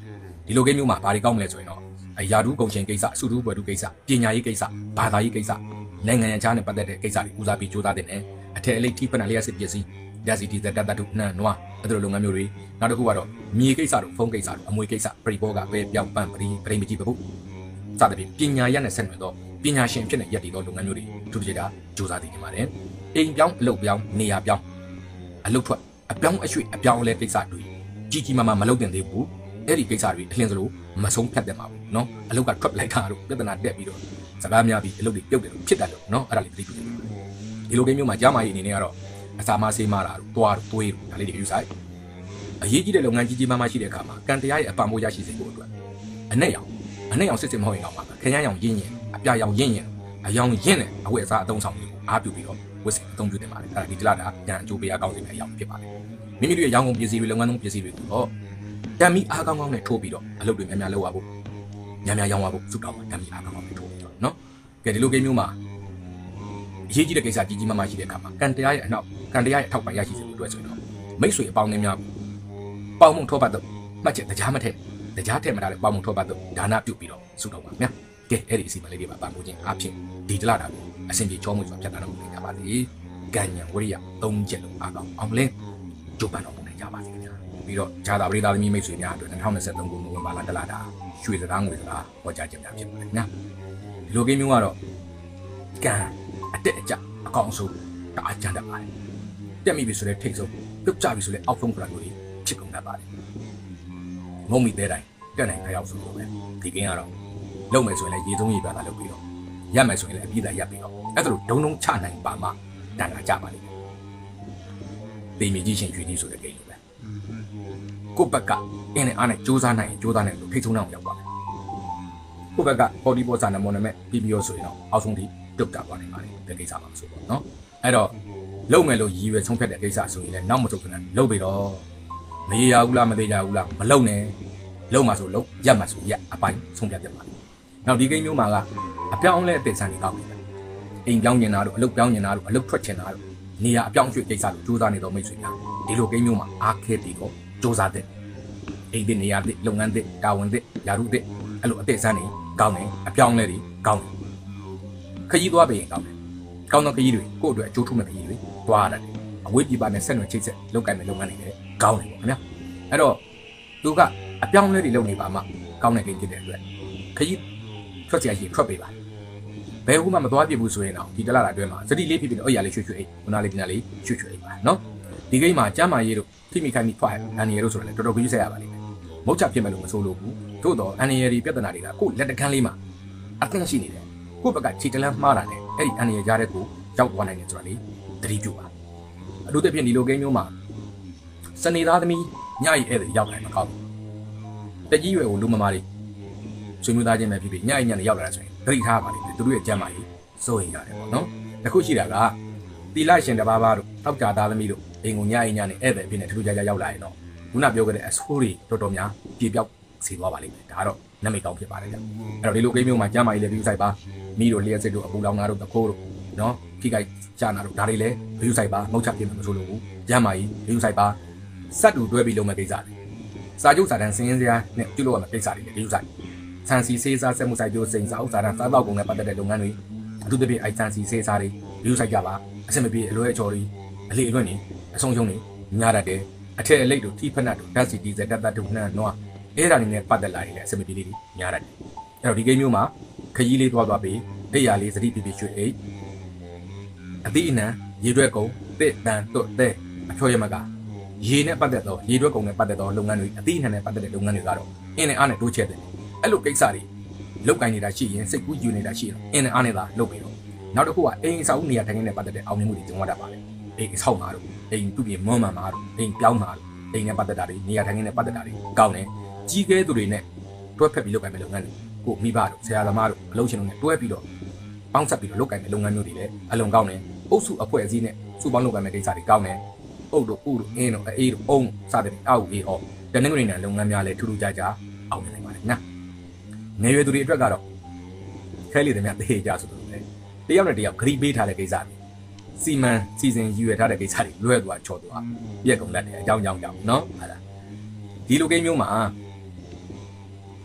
ဒီလိုကိမျိုးမှာဘာတွေကောင်းမလဲဆိုရင်တော့ယာဒူးကုန်ချင်းကိစ္စစုဒူးဘွယ်ဒူးကိစ္စပညာရေးကိစ္စဘာသာရေးကိစ္စနိုင်ငံခြားနဲ့ပတ်သက်တဲ့ကိစ္စတွေဦးစားပေးကြိုးစားတင်တယ်အထက်အလိပ်ထိပနလျက်စစ်ပစ္စည်းလက်စီတီသက်တတ်တုနှံနွားအဲ့လိုလုပ်ငန်းမျိုးတွေနောက်တစ်ခုကတော့မြေကိစ္စတို့ဖုန်းကိစ္စတို့အမွေကိစ္စပရိဘောကပဲပြောင်းပန့်ပရိမကြီးပပုစသဖြင့်ပညာရပ်နဲ့ဆက်နွယ်တော့ပညာရှင်ဖြစ်တဲ့ရည်တည်သောလုပ်ငန်းမျိုးတွေထူးထူးခြားခြားကြိုးစားတင်နေပါတယ်အိမ်ပြောင်းအလုပ်ပြောင်းနေရာပြောင်းအလုပ်ထွက်အပြောင်းအရွှေ့အပြောင်းအလဲကိစ္စတွေကြီးကြီးမားမားမလုပ်တင်သေးဘူးအဲ့ဒီကိစ္စတွေအလင်းစလို့မဆုံးဖြတ်တဲ့မှာဘူးเนาะအလုပ်ကထွက်လိုက်တာတို့ပြဿနာတက်ပြီးတော့စကားများပြီးအလုပ်တွေပြုတ်တယ်လို့ဖြစ်တယ်လို့เนาะအဲ့ဒါလေးသတိပြုနေပါတယ်ဒီလိုကိမျိုးမှာကြားမကြီးအနေနဲ့ကတော့အစာမဆေးမတာတို့တွားတို့သွေးတို့ဒါလေးတွေယူဆိုင်အရေးကြီးတဲ့လုပ်ငန်းကြီးကြီးမားမားရှိတဲ့အခါမှာကန်တရားရဲ့အပံမိုးရရှိစေဖို့အတွက်အနဲ့ရောင်စစ်စစ်မဟုတ်ရင်တော့မှာခရမ်းရောင်ရင်းရင်အပြာရောင်ရင်းရင်အယောင်ရင်းနဲ့အဝတ်အစားအသုံးဆောင်တွေကိုအားပြုပြီးတော့ဝတ်ဆင်အသုံးပြုတင်ပါတယ်အဲ့ဒါဒီတလားတာပြန်အကျိုးပေးရကောင်းစေမယ့်အရာဖြစ်ပါတယ်မိမိတို့ရဲ့ရောင်းကုန်ပစ္စည်းတွေလုပ်ငန်းသုံးပစ္စည်းတွေကိုတော့တမ်းပြီးအားကောင်းကောင်းနဲ့ထိုးပြီးတော့အလုပ်တွေများများလုပ်ရဖို့များများရောင်းရဖို့စုတောင်းမှာတမ်းပြီးအားကောင်းကောင်းနဲ့ထိုးပြီးတော့နော်ကဲဒီလိုကိမျိုးမှာအရေးကြီးတဲ့ကိစ္စကြီးကြီးမားမားရှိတဲ့အခါမှာကန်တရားရဲ့အထောက်ပံ့ရရှိစေဖို့အတွက်ဆိုရင်တော့မိတ်ဆွေအပေါင်းအသင်းများပေါင်းမှုထောပတ်တော့မှတ်ချက်တရားမထက်တရားထက်မထားတဲ့ပေါင်းမှုထောပတ်တော့ဒါနပြုတ်ပြီးတော့စုတောင်းပါခင်ဗျာကဲအဲ့ဒီအစီအမံလေးတွေပါပံ့ပိုးခြင်းအဖြစ်ဒီတလားတာကိုအဆင်ပြေချောမွေ့စွာဖြတ်သန်းတော်မူနိုင်ကြပါစေကံဉဏ်ဝရိယ၃ချက်လုံးအားကောင်းအောင်လင်းကြိုးပမ်းတော်မူနိုင်ကြပါစေခင်ဗျာပြီးတော့ဂျာတာပရိသတ်သမီးမိတ်ဆွေများအတွက်2023ခုနိုဝင်ဘာလတလတာရွှေစကားငွေစကားဟောကြားခြင်းများဖြစ်ပါတယ်ခင်ဗျာဒီလိုကိမျိုးကတော့ကံအတက်အကျအကောင်းဆုံးတအားကြမ်းတတ်ပါတယ်တက်မိပြီဆိုတဲ့ထိတ်ဆုံးပြုတ်ကျပြီဆိုတဲ့အောက်ဆုံးခရမျိုးတွေဖြစ်ကုန်တတ်ပါတယ်ငုံမိတဲ့တိုင်းတက်နိုင်ခရောက်ဆိုလို့ပဲဒီကင်းကတော့လုံမယ်ဆိုရင်လည်းရေသုံးရေပြတာလုပ်ပြီးတော့ရမယ်ဆိုရင်လည်းအပြည့်အစုံရပ်ပြီးတော့အဲ့ဒါလိုဒုံချနိုင်ပါမှတန်ခါကြပါလိမ့်မယ်တေမီကြီးရှင်ရွှေကြီးဆိုတဲ့ကိန်းလိုပဲကိုယ့်ဘက်ကအင်းနဲ့အားနဲ့စူးစမ်းနိုင်ရင်စူးစမ်းနိုင်လို့ထိတ်ဆုံးအောင်ရောက်ပါမယ်ကိုယ့်ဘက်ကပေါ်ဒီပေါ်စာနမောနမဲ့ပြီးပြီးတော့ဆိုရင်တော့အောက်ဆုံးထိတုတ်တာသွားနိုင်ပါလိမ့်မယ်ဒီကိစ္စမှာဆိုတော့နော်အဲ့တော့လုံမယ်လို့ရည်ရွယ်ဆုံးဖြတ်တဲ့ကိစ္စဆိုရင်လည်းနောက်မဆုတ်ခဏလုံပြီးတော့မရေရဘူးလားမသေးကြဘူးလားမလုံနဲ့လုံမှာဆိုလုံရက်မှာဆိုရက်အပိုင်းဆုံးဖြတ်ပြပါလိမ့်နောက်ဒီကိန်းမျိုးမှာကအပြောင်းလဲအသေးစံတွေကောက်နေတာအိမ်ပြောင်းနေတာတို့အလုပ်ပြောင်းနေတာတို့အလုပ်ထွက်ချင်တာတို့နေရာအပြောင်းရွှေ့ကိစ္စတို့စူးစမ်းနေတော့မိတ်ဆွေများဒီလိုကိန်းမျိုးမှာအားခဲပြီးတော့စူးစမ်းတဲ့အိမ်တဲ့နေရာတဲ့လုပ်ငန်းတဲ့တာဝန်တဲ့ယာရုတဲ့အဲ့လိုအသေးစံတွေကောင်းတယ်အပြောင်းလဲတွေကောင်းတယ်ခကြီးသွားပြင်ကောင်းတယ်ကောင်းသောခကြီးတွေကိုယ့်အတွက်အကျိုးထူးမဲ့ခကြီးတွေတွားရတယ်အဝေးပြပါနဲ့ဆက်နွယ်ချိတ်ဆက်လုပ်ကိုင်မဲ့လုပ်ငန်းတွေလည်းကောင်းတယ်ပေါ့ခင်ဗျာအဲ့တော့သူကအပြောင်းလဲတွေလုပ်နေပါမှကောင်းတဲ့ကိန်းဖြစ်တဲ့အတွက်ခကြီးထွက်ကြရရှိထွက်ပေးပါဘယ်ခုမှမသွားပြဘူးဆိုရင်တော့ဒီတလားတာအတွင်းမှာစတိလေးဖြစ်ပြီးတော့အဲ့ရလေးရွှေ့အိတ်ခုနလေးပညာလေးရွှေ့အိတ်ပါနော်ဒီကိန်းမှာကျမ်းမာရေးတို့ဖိမိခိုင်မိဖွားအန်နီရတို့ဆိုတော့လည်းတော်တော်ကြီးဆက်ရပါလိမ့်မယ်မုတ်ချဖြစ်မယ်လို့မဆိုလို့ဘူးသို့တော့အန်နီရဒီပြဿနာတွေကကိုယ့်လက်တကန်းလေးမှာအသင့်ရှိနေတယ်ကိုယ့်ဘက်ကခြေတလန်းမှားတာနဲ့အဲ့ဒီအန်နီရကြားတဲ့ကိုရောက်သွားနိုင်တယ်ဆိုတာလေးသတိပြုပါအထူးသဖြင့်ဒီလိုကိန်းမျိုးမှာစနေသားသမီးညရီဧည့်သည်ရောက်နိုင်မှာကောင်းတကြီးရွယ်ကိုလူမမားလေးဆွေမျိုးသားချင်းပဲဖြစ်ဖြစ်ညအိညနေရောက်လာတာဆိုရင်သတိထားပါလိမ့်မယ်သူတို့ရဲ့ကျမ်းမာရေးစိုးရင်ရတယ်ပေါ့နော်တခုရှိတာကတီလာရှင်တပါးပါတို့တောက်ကြသားသမီးတို့အိမ်ကိုညအိညနေဧည့်သည်အဖြစ်နဲ့ထူးထူးခြားခြားရောက်လာရင်တော့ခုနပြောခဲ့တဲ့အဆိုးတွေတော်တော်များပြေပြောက်စေသွားပါလိမ့်မယ်ဒါကတော့နမိတ်ကောင်းဖြစ်ပါတယ်ဗျအဲ့တော့ဒီလိုကိန်းမျိုးမှာကျမ်းမာရေးလည်းပြုဆိုင်ပါမိတို့လျှက်စစ်တို့အပူလောင်နာတို့တခိုးတို့နော်ခိကိုက်ကြာနာတို့ဒါတွေလည်းပြုဆိုင်ပါငုတ်ချပြင်းမှာမဆိုလို့ဘူးကျမ်းမာရေးပြုဆိုင်ပါစက်တူတွဲပြီးလုံးမဲ့ကိစ္စတွေစာချုပ်စာတမ်းစင်းစရာနဲ့ပြုလုပ်ရမယ့်ကိစ္စတွေလည်းပြုဆိုင်ဆန်စီစေးစားစက်မှုဆိုင်ပြိုစိန်စာဥစ္စာစားတော့ကုန်နဲ့ပတ်သက်တဲ့လုပ်ငန်းတွေအထူးသဖြင့်ဆန်စီစေးစားတွေပြုဆိုင်ကြပါအဆင်မပြေအလွဲအချော်တွေအလေအလွင့်တွေအဆုံးရှုံးတွေညားတတ်တယ်အထက်အလိတ်တို့ထိဖက်နတ်တို့ဓာတ်စီဒီဇယ်ဓာတ်တို့နှံ့နွားအဲ့ဒါတွေနဲ့ပတ်သက်လာရင်လည်းအဆင်မပြေလေးတွေညားတတ်တယ်အဲ့တော့ဒီကိန်းမျိုးမှာခကြီးလေးသွားပြီးအိယာလေးစတိပြပြရွှေအိတ်အတိအနံရေတွက်ကုန်တစ်တန်တွတ်တဲ့အချောရမကရေနဲ့ပတ်သက်သောရေတွက်ကုန်နဲ့ပတ်သက်သောလုပ်ငန်းတွေအတိအနံနဲ့ပတ်သက်တဲ့လုပ်ငန်းတွေကတော့အင်းနဲ့အားနဲ့တိုးချဲ့တယ်အဲ့လိုကိစ္စတွေလုတ်ကင်နေတာရှိရင်စိတ်ကူးယူနေတာရှိရင်အင်းနဲ့အားနဲ့သာလုတ်ပြီးတော့နောက်တစ်ခုကအိမ်ဆောက်နေရာထိုင်နေတဲ့ပတ်သက်တဲ့အောင်မြင်မှုတွေကျုံရတတ်ပါတယ်အိမ်ဆောက်မှာတို့အိမ်ပြုပြင်မွမ်းမှာတို့အိမ်ပြောင်းမှာတို့အိမ်နဲ့ပတ်သက်တာတွေနေရာထိုင်နေတဲ့ပတ်သက်တာတွေကောင်းတယ်ကြီးကဲသူတွေနဲ့တွဲဖက်ပြီးလုတ်ကင်မဲ့လုပ်ငန်းတွေကိုမိဘတို့ဆရာသမားတို့အလုပ်ရှင်တို့နဲ့တွဲပြီးတော့ပေါင်းဆက်ပြီးတော့လုတ်ကင်မဲ့လုပ်ငန်းမျိုးတွေလည်းအလွန်ကောင်းတယ်အုပ်စုအဖွဲ့အစည်းနဲ့စုပေါင်းလုတ်ကင်မဲ့ကိစ္စတွေကောင်းတယ်အုပ်တို့ဥတို့အင်းတို့အေးတို့အုံးစတဲ့အောက်အေးဟောတနင်္ဂနွေနေ့လုပ်ငန်းများလည်းထူးထူးခြားခြားအောင်မြင်နိုင်ပါတယ်နော်ငယ်ရွယ်သူတွေအတွက်ကတော့ခဲလေတွေများတေးကြဆိုလို့လေတယောက်နဲ့တယောက်ဂရိပေးထားတဲ့ကိစ္စတွေစီမံစီစဉ်ရည်ရွယ်ထားတဲ့ကိစ္စတွေလွဲသွားချော်သွားပြက်ကုန်လက်တယ်အကြောင်းကြောင့်နော်ဟာလားဒီလိုကိန်းမျိုးမှာ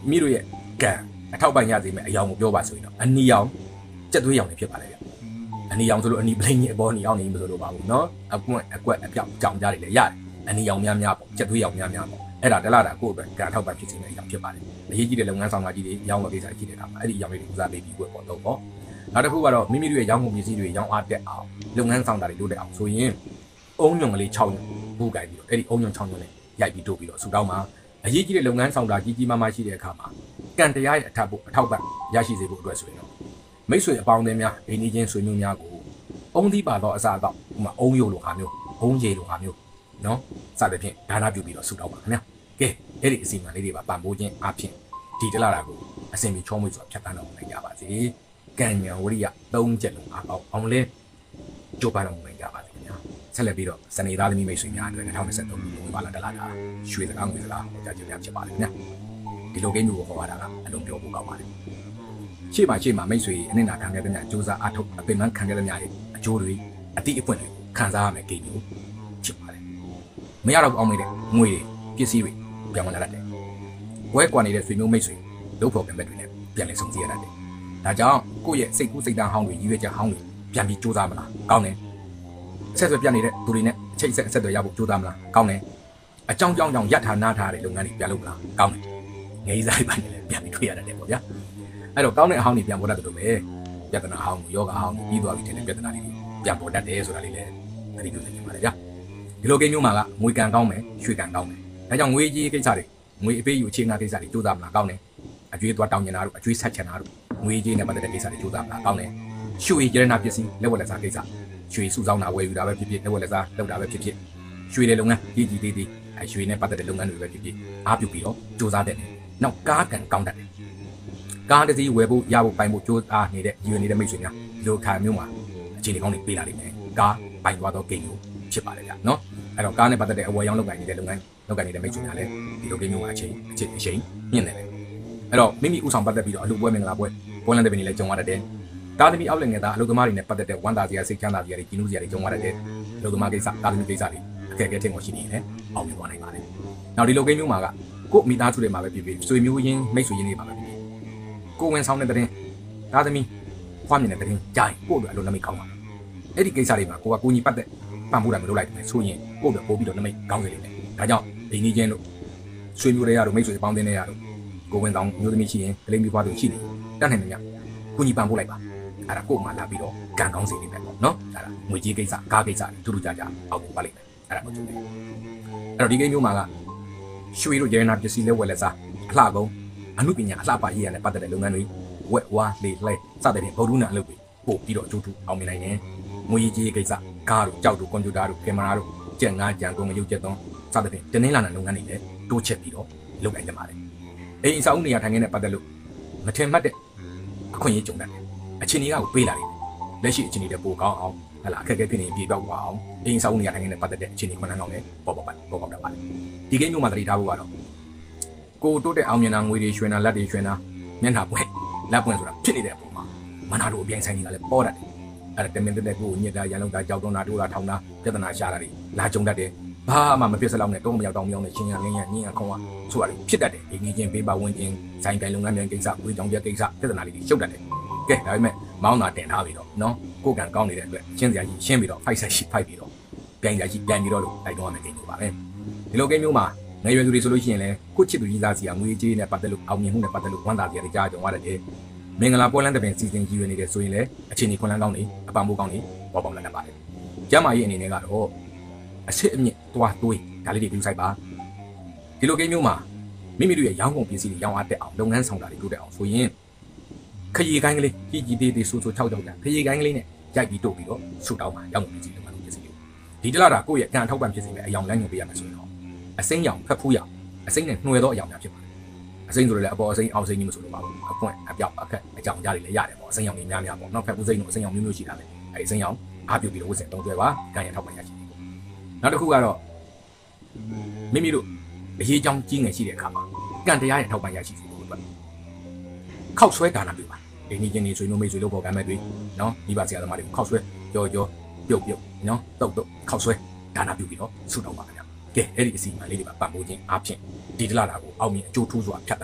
မိတို့ရဲ့ကံအထောက်ပံ့ရစေမယ်အယောင်ကိုပြောပါဆိုရင်တော့အနီရောင်စက်သွေးရောင်တွေဖြစ်ပါလေဗျအနီရောင်ဆိုလို့အနီပလိန်ကြီးအပေါ်အနီရောင်နေမဆိုလို့ပါဘူးနော်အကွက်အပြောက်ကြောင်ကြတွေလည်းရတယ်အနီရောင်များပေါ့စက်သွေးရောင်များပေါ့အဲ့ဒါတလားတာကိုယ့်အတွက်ကံအထောက်ပံ့ဖြစ်စေမယ်အယောင်ဖြစ်ပါတယ်အရေးကြီးတဲ့လုပ်ငန်းဆောင်တာကြီးတွေရောင်းလို့ကိစ္စကြီးတဲ့အခါမှာအဲ့ဒီအယောင်လေးတွေဦးစားပေးပြီးဝယ်ပေါ်တော့ပေါ့နောက်တစ်ခုကတော့မိမိတို့ရဲ့ရောင်းကုန်ပစ္စည်းတွေရောင်းအားတက်အောင်လုပ်ငန်းဆောင်တာတွေလုပ်တဲ့အောင်ဆိုရင်အုံညုံကလေး6ညုံဘူးကြိုက်ပြီးတော့အဲ့ဒီအုံညုံ6ညုံနဲ့ရိုက်ပြီးတို့ပြီးတော့ဆူတောင်းမှာအရေးကြီးတဲ့လုပ်ငန်းဆောင်တာကြီးမားရှိတဲ့အခါမှာကံတရားရဲ့အထောက်ပံ့ရရှိစေဖို့အတွက်ဆိုရင်တော့မိတ်ဆွေအပေါင်းအသင်းများအိမ်နီးချင်းဆွေမျိုးများကိုအုံသီးပါတော့အစားတော့ဥမာအုံယိုလိုဟာမျိုးအုံရေလိုဟာမျိုးနော်စသဖြင့်ဒါနပြုပြီးတော့ဆူတောင်းပါခင်ဗျာကဲအဲ့ဒီအစီအမံလေးတွေပါပံ့ပိုးခြင်းအဖြစ်ဒီတလားတာကိုအစင်ပြီးချောမွေ့စွာဖြတ်တန်းတော်နိုင်ကြပါစေကံဉာဏ်ဝရိယ3ချက်လုံးအောင်လဲကြိုးပမ်းတော်နိုင်ကြပါစေခင်ဗျာဆက်လက်ပြီးတော့စနေသားသမီးမိတ်ဆွေများအတွက်2023ခုနိုဝင်ဘာလတလတာရွှေစကားငွေစကားဟောကြားခြင်းများဖြစ်ပါတယ်ခင်ဗျာဒီလိုကိန်းမျိုးကိုဟောရတာကအလုံးပြောဖို့ကောင်းပါတယ်ရှေ့မှာမိတ်ဆွေအနစ်နာခံခဲ့တဲ့များစူးစမ်းအထောက်အပင်မှခံခဲ့တဲ့များရဲ့အကျိုးတွေအတိအပွင့်တွေကိုခံစားရမယ်ကိန်းမျိုးဖြစ်ပါတယ်မရတော့အောင်မေးတဲ့ငွေတွေပစ္စည်းတွေပြောင်းလာတတ်တယ်ဝဲကွာနေတဲ့ဆွေမျိုးမိတ်ဆွေလုပ်ဖို့ပြန်ဘက်တွေနဲ့ပြန်လည်ဆုံးဖြတ်ရတတ်တယ်ဒါကြောင့်ကိုယ့်ရဲ့စိတ်ကူးစိတ်သားဟောင်းတွေရည်ရွယ်ချက်ဟောင်းတွေပြန်ပြီးစူးစမ်းမလားကောင်းတယ်ဆက်သွယ်ပြနေတဲ့သူတွေနဲ့အချိတ်ဆက်သွယ်ရဖို့စူးစမ်းမလားကောင်းတယ်အကြောင်းကြောင့်ရထားနားထားတဲ့လုပ်ငန်းတွေပြန်လုပ်မလားကောင်းတယ်ငယ်စားပိုင်းလည်းပြန်ပြီးတွေ့ရတတ်တယ်ပေါ့ဗျာအဲ့တော့ကောင်းတဲ့အဟောင်းတွေပြန်ပေါ်တတ်တယ်လို့ပဲပြဿနာဟောင်းယောဂဟောင်းပြီးသွားပြီတဲ့ပြဿနာတွေပြန်ပေါ်တတ်တယ်ဆိုတာလေးလည်းသတိပြုနေပါလေဗျာဒီလိုကိန်းမျိုးမှာကငွေကံကောင်းမယ်ရွှေကံကောင်းမယ်ဒါကြောင့်ငွေကြီးကိစ္စတွေငွေအပေးယူအခြေငါကိစ္စတွေစူးစမ်းမလားကောင်းတယ်အကျွေးသွားတောင်းကျင်တာတို့အကျွေးဆက်ချင်တာတို့ငွေကြီးနဲ့ပတ်သက်တဲ့ကိစ္စတွေစူးစမ်းမလားကောင်းတယ်ရွှေရတနာပစ္စည်းလက်ဝက်လက်စားကိစ္စရွှေစုဆောင်းတာဝယ်ယူတာပဲဖြစ်ဖြစ်လက်ဝက်လက်စားလုပ်တာပဲဖြစ်ဖြစ်ရွှေတဲ့လုပ်ငန်းကြီးသေးရွှေနဲ့ပတ်သက်တဲ့လုပ်ငန်းတွေပဲဖြစ်ဖြစ်အားပြုပြီးတော့စူးစမ်းတဲ့နောက်ကားကံကောင်းတတ်တယ်ကားတစ်စီးဝယ်ဖို့ရဖို့ပိုင်ဖို့စူးစမ်းနေတဲ့ယူနေတဲ့မိတ်ဆွေများဒီလိုခါမျိုးမှာအခြေအနေကောင်းတွေပေးလာနိုင်တယ်ကားပိုင်သွားတော့ကိန်းကိုဖြစ်ပါတယ်ဗျာနော်အဲ့တော့ကားနဲ့ပတ်သက်တဲ့အဝယ်ရောင်းလုပ်ကိုင်နေတဲ့လုပ်ငန်းလုပ်ကိုင်နေတဲ့မိတ်ဆွေများလည်းဒီလိုကိန်းမျိုးမှာအချိန်မြင့်နေတယ်အဲ့တော့မိမိဥဆောင်ပတ်သက်ပြီးတော့အလုပ်ပွဲမင်္ဂလာပွဲပွဲလမ်းတဲ့ပင်တွေလည်းကြုံရတတ်တယ်တာသမီအောက်လက်ငယ်သားအလုပ်သမားတွေနဲ့ပတ်သက်တဲ့ဝန်တာစရာစိတ်ချမ်းသာစရာတွေကြီးနူးစရာတွေကြုံရတတ်တယ်အလုပ်သမားကိစ္စတာသမီကိစ္စတွေအခက်အခဲထင်ပေါ်ရှိနေတယ်အောင်မြင်သွားနိုင်ပါတယ်နောက်ဒီလိုကိန်းမျိုးမှာကကို့မိသားစုတွေမှာပဲဖြစ်ဖြစ်ဆွေမျိုးရင်းမိတ်ဆွေရင်းတွေမှာပဲဖြစ်ဖြစ်ကိုဝင်ဆောင်တဲ့တဲ့တာသမီဖွားမြင်တဲ့တဲ့ကြိုင်ကို့အတွက်အလုပ်နမိတ်ကောင်းပါအဲ့ဒီကိစ္စတွေမှာကိုကကိုကြီးပတ်သက်ပံ့ပိုးတာမလုပ်လိုက်တယ်ဆိုရင်ကို့အတွက်ပို့ပြီးတော့နမိတ်ကောင်းစေလိမ့်မယ်ဒါကြောင့်ဒီနည်းချင်းတို့ဆွေမျိုးတွေရတို့မိတ်ဆွေပေါင်းတင်နေရတို့ကိုဝင်ဆောင်မျိုးသမီးရှိရင်ကလေးမျိုးဖွားသူရှိနေတတ်နိုင်တယ်ညကိုကြီးပံ့ပိုးလိုက်ပါအဲ့ဒါကို့မှလာပြီးတော့ကံကောင်းစေလိမ့်မယ်ပေါ့နော်အဲ့ဒါငွေကြီးကိစ္စကားကိစ္စတူတူကြအောက်ကိုပါလိမ့်မယ်အဲ့ဒါကိုကြည့်တယ်အဲ့တော့ဒီကိန်းမျိုးမှာကရွှေတို့ရဲနာပစ္စည်းလဲဝယ်လက်စားအလှကုန်အမှုပညာအလှပရေးရတဲ့ပတ်သက်တဲ့လုပ်ငန်းတွေဝက်ဝါလေလှဲစတဲ့ဖြင့်ဗုဒ္ဓနာအလုပ်တွေပို့ပြီးတော့အကျိုးထူအောင်မြင်နိုင်တယ်ငွေကြီးကိစ္စကားတို့ကြောက်တို့ကွန်ပျူတာတို့ကင်မရာတို့ကြက်ငါးကြံကုန်ရုပ်ချက်သွန်းစတဲ့ဖြင့်တင်းနှင်းလာတဲ့လုပ်ငန်းတွေလည်းတိုးချက်ပြီးတော့လုပ်နိုင်ကြပါတယ်အိမ်အဆောက်အဦနေရာထိုင်ခင်းနဲ့ပတ်သက်လို့မထင်မှတ်တဲ့အခွင့်အရေးကြုံတတ်တယ်အခြေအနေကိုပေးလာတယ်လက်ရှိအခြေအနေတွေပိုကောင်းအောင်ဟလာအခက်အခဲဖြစ်နေပြေပြောက်သွားအောင်အိမ်အဆောက်အဦနေရာထိုင်ခင်းနဲ့ပတ်သက်တဲ့အခြေအနေခွင့်လန်းကောင်းလည်းပေါ်ပေါက်တတ်ပါတယ်ဒီကိန်းမျိုးမှာသတိထားဖို့ကတော့ကိုတိုးတဲ့အောင်မြင်တာငွေတွေရွှင်တာလက်တွေရွှင်တာမျက်နှာပွင့်လက်ပွင့်ဆိုတာဖြစ်နေတဲ့အပေါ်မှာမနာတို့အပြိုင်ဆိုင်ကြီးကလည်းပေါ်တတ်တယ်အဲ့ဒါတမင်တက်ကိုညစ်တာရန်လုံးတာကြောက်တုံးတာတိုးတာထောင်းတာပြဿနာရှာတာတွေလာကြုံတတ်တယ်ဘာမှမဖြစ်စလောက်နဲ့တုံးမရောက်တောင်းမရောက်နဲ့ချင်းရငင်းရညင်းရခေါင်းကဆိုတာတွေဖြစ်တတ်တယ်ဒီကြီးချင်းပေးပါဝင်ချင်းဆိုင်တိုင်လုပ်ငန်းတွေကိစ္စဝေးကြောင်ပြကိစ္စပြဿနာတွေရှုပ်တတ်တယ်ကဲဒါပေမဲ့မောင်းတာတင်ထားပြီးတော့နော်ကိုကံကောင်းနေတဲ့အတွက်ရှင်းစရာကြီးရှင်းပြီးတော့ဖိုက်ပြီးတော့ပြန်စရာကြီးပြန်ပြီးတော့လို့တိုက်တော့ရမယ်ကိန်းမျိုးပါပဲဒီလိုကိန်းမျိုးမှာငယ်ရွယ်သူတွေဆိုလို့ရှိရင်လည်းကိုချစ်သူကြီးသားစီကငွေကြေးနဲ့ပတ်သက်လို့အောင်မြင်မှုနဲ့ပတ်သက်လို့ဝမ်းသာစရာတွေကြားကြုံရတယ်မင်္ဂလာပွဲလမ်းတစ်ပင်စီစဉ်ကြီးရွယ်နေတယ်ဆိုရင်လည်းအခြေအနေခွန်လန်းကောင်းနေအပံပိုးကောင်းနေပေါ်ပေါက်လာတတ်ပါတယ်ကျမ်းမာရေးအနေနဲ့ကတော့အစစ်အမြင့်တွားတွေးဒါလေးတွေပြုဆိုင်ပါဒီလိုကိန်းမျိုးမှာမိမိတို့ရဲ့ရောင်းကုန်ပစ္စည်းတွေရောင်းအားတက်အောင်လုပ်ငန်းဆောင်တာတွေလုပ်တက်အောင်ဆိုရင်ခရီးကိုင်းကလေးကြီးသေးဆူ6ကြောက်တာခရီးကိုင်းကလေးနဲ့ရိုက်ပြီးတို့ပြီးတော့ဆူတောင်းပါရောင်းကုန်ပစ္စည်းလုပ်ပစ္စည်းတွေဒီတလားတာကိုယ့်ရဲ့ကံထောက်ပံ့ဖြစ်စေမယ်အယောင်လမ်းညွှန်ပေးရမယ်ဆိုရင်တော့အစိမ်းရောင်ဖက်ဖူးရောင်အစိမ်းနဲ့နှွယ်သောအယောင်များဖြစ်ပါတယ်အစိမ်းဆိုလည်းအပေါ်အစိမ်းအောက်စိမ်းကြီးမဆိုလို့ပါဘူးအပွင့်အပြောက်အခက်အကြောင်ကြားတွေလည်းရတယ်ပေါ့အစိမ်းရောင်တွေများပေါ့နော်ဖက်ဖူးစိမ်းတို့အစိမ်းရောင်မျိုးရှိတာပဲအဲဒီအစိမ်းရောင်အားပြုပြီးတော့ဝတ်ဆင်သုံးသွဲပါကံရထောက်ပံ့ရရှိတယ်နောက်တစ်ခုကတော့မိမိတို့အရေးကြောင်းကြီးငယ်ရှိတဲ့အခါမှာကံတရားရဲ့ထောက်ပံ့ရရှိစေဖို့အတွက်ခောက်ဆွဲဒါနပြုပါဒီနည်းချင်းတွေဆွေမျိုးမိတ်ဆွေလို့ပေါ်ကမ်းမဲ့တွေနော်မိဘဆရာသမားတွေကိုခောက်ဆွဲကြောပြုတ်နော်တုတ်ခောက်ဆွဲဒါနပြုပြီးတော့ဆုတောင်းပါခင်ဗျာကဲအဲ့ဒီအစီအမံလေးတွေပါပံ့ပိုးခြင်းအားဖြင့်ဒီတလားတာကိုအောင်မြင်အကျိုးထူးစွာဖြတ်တန်းတော်မူနိုင်ကြ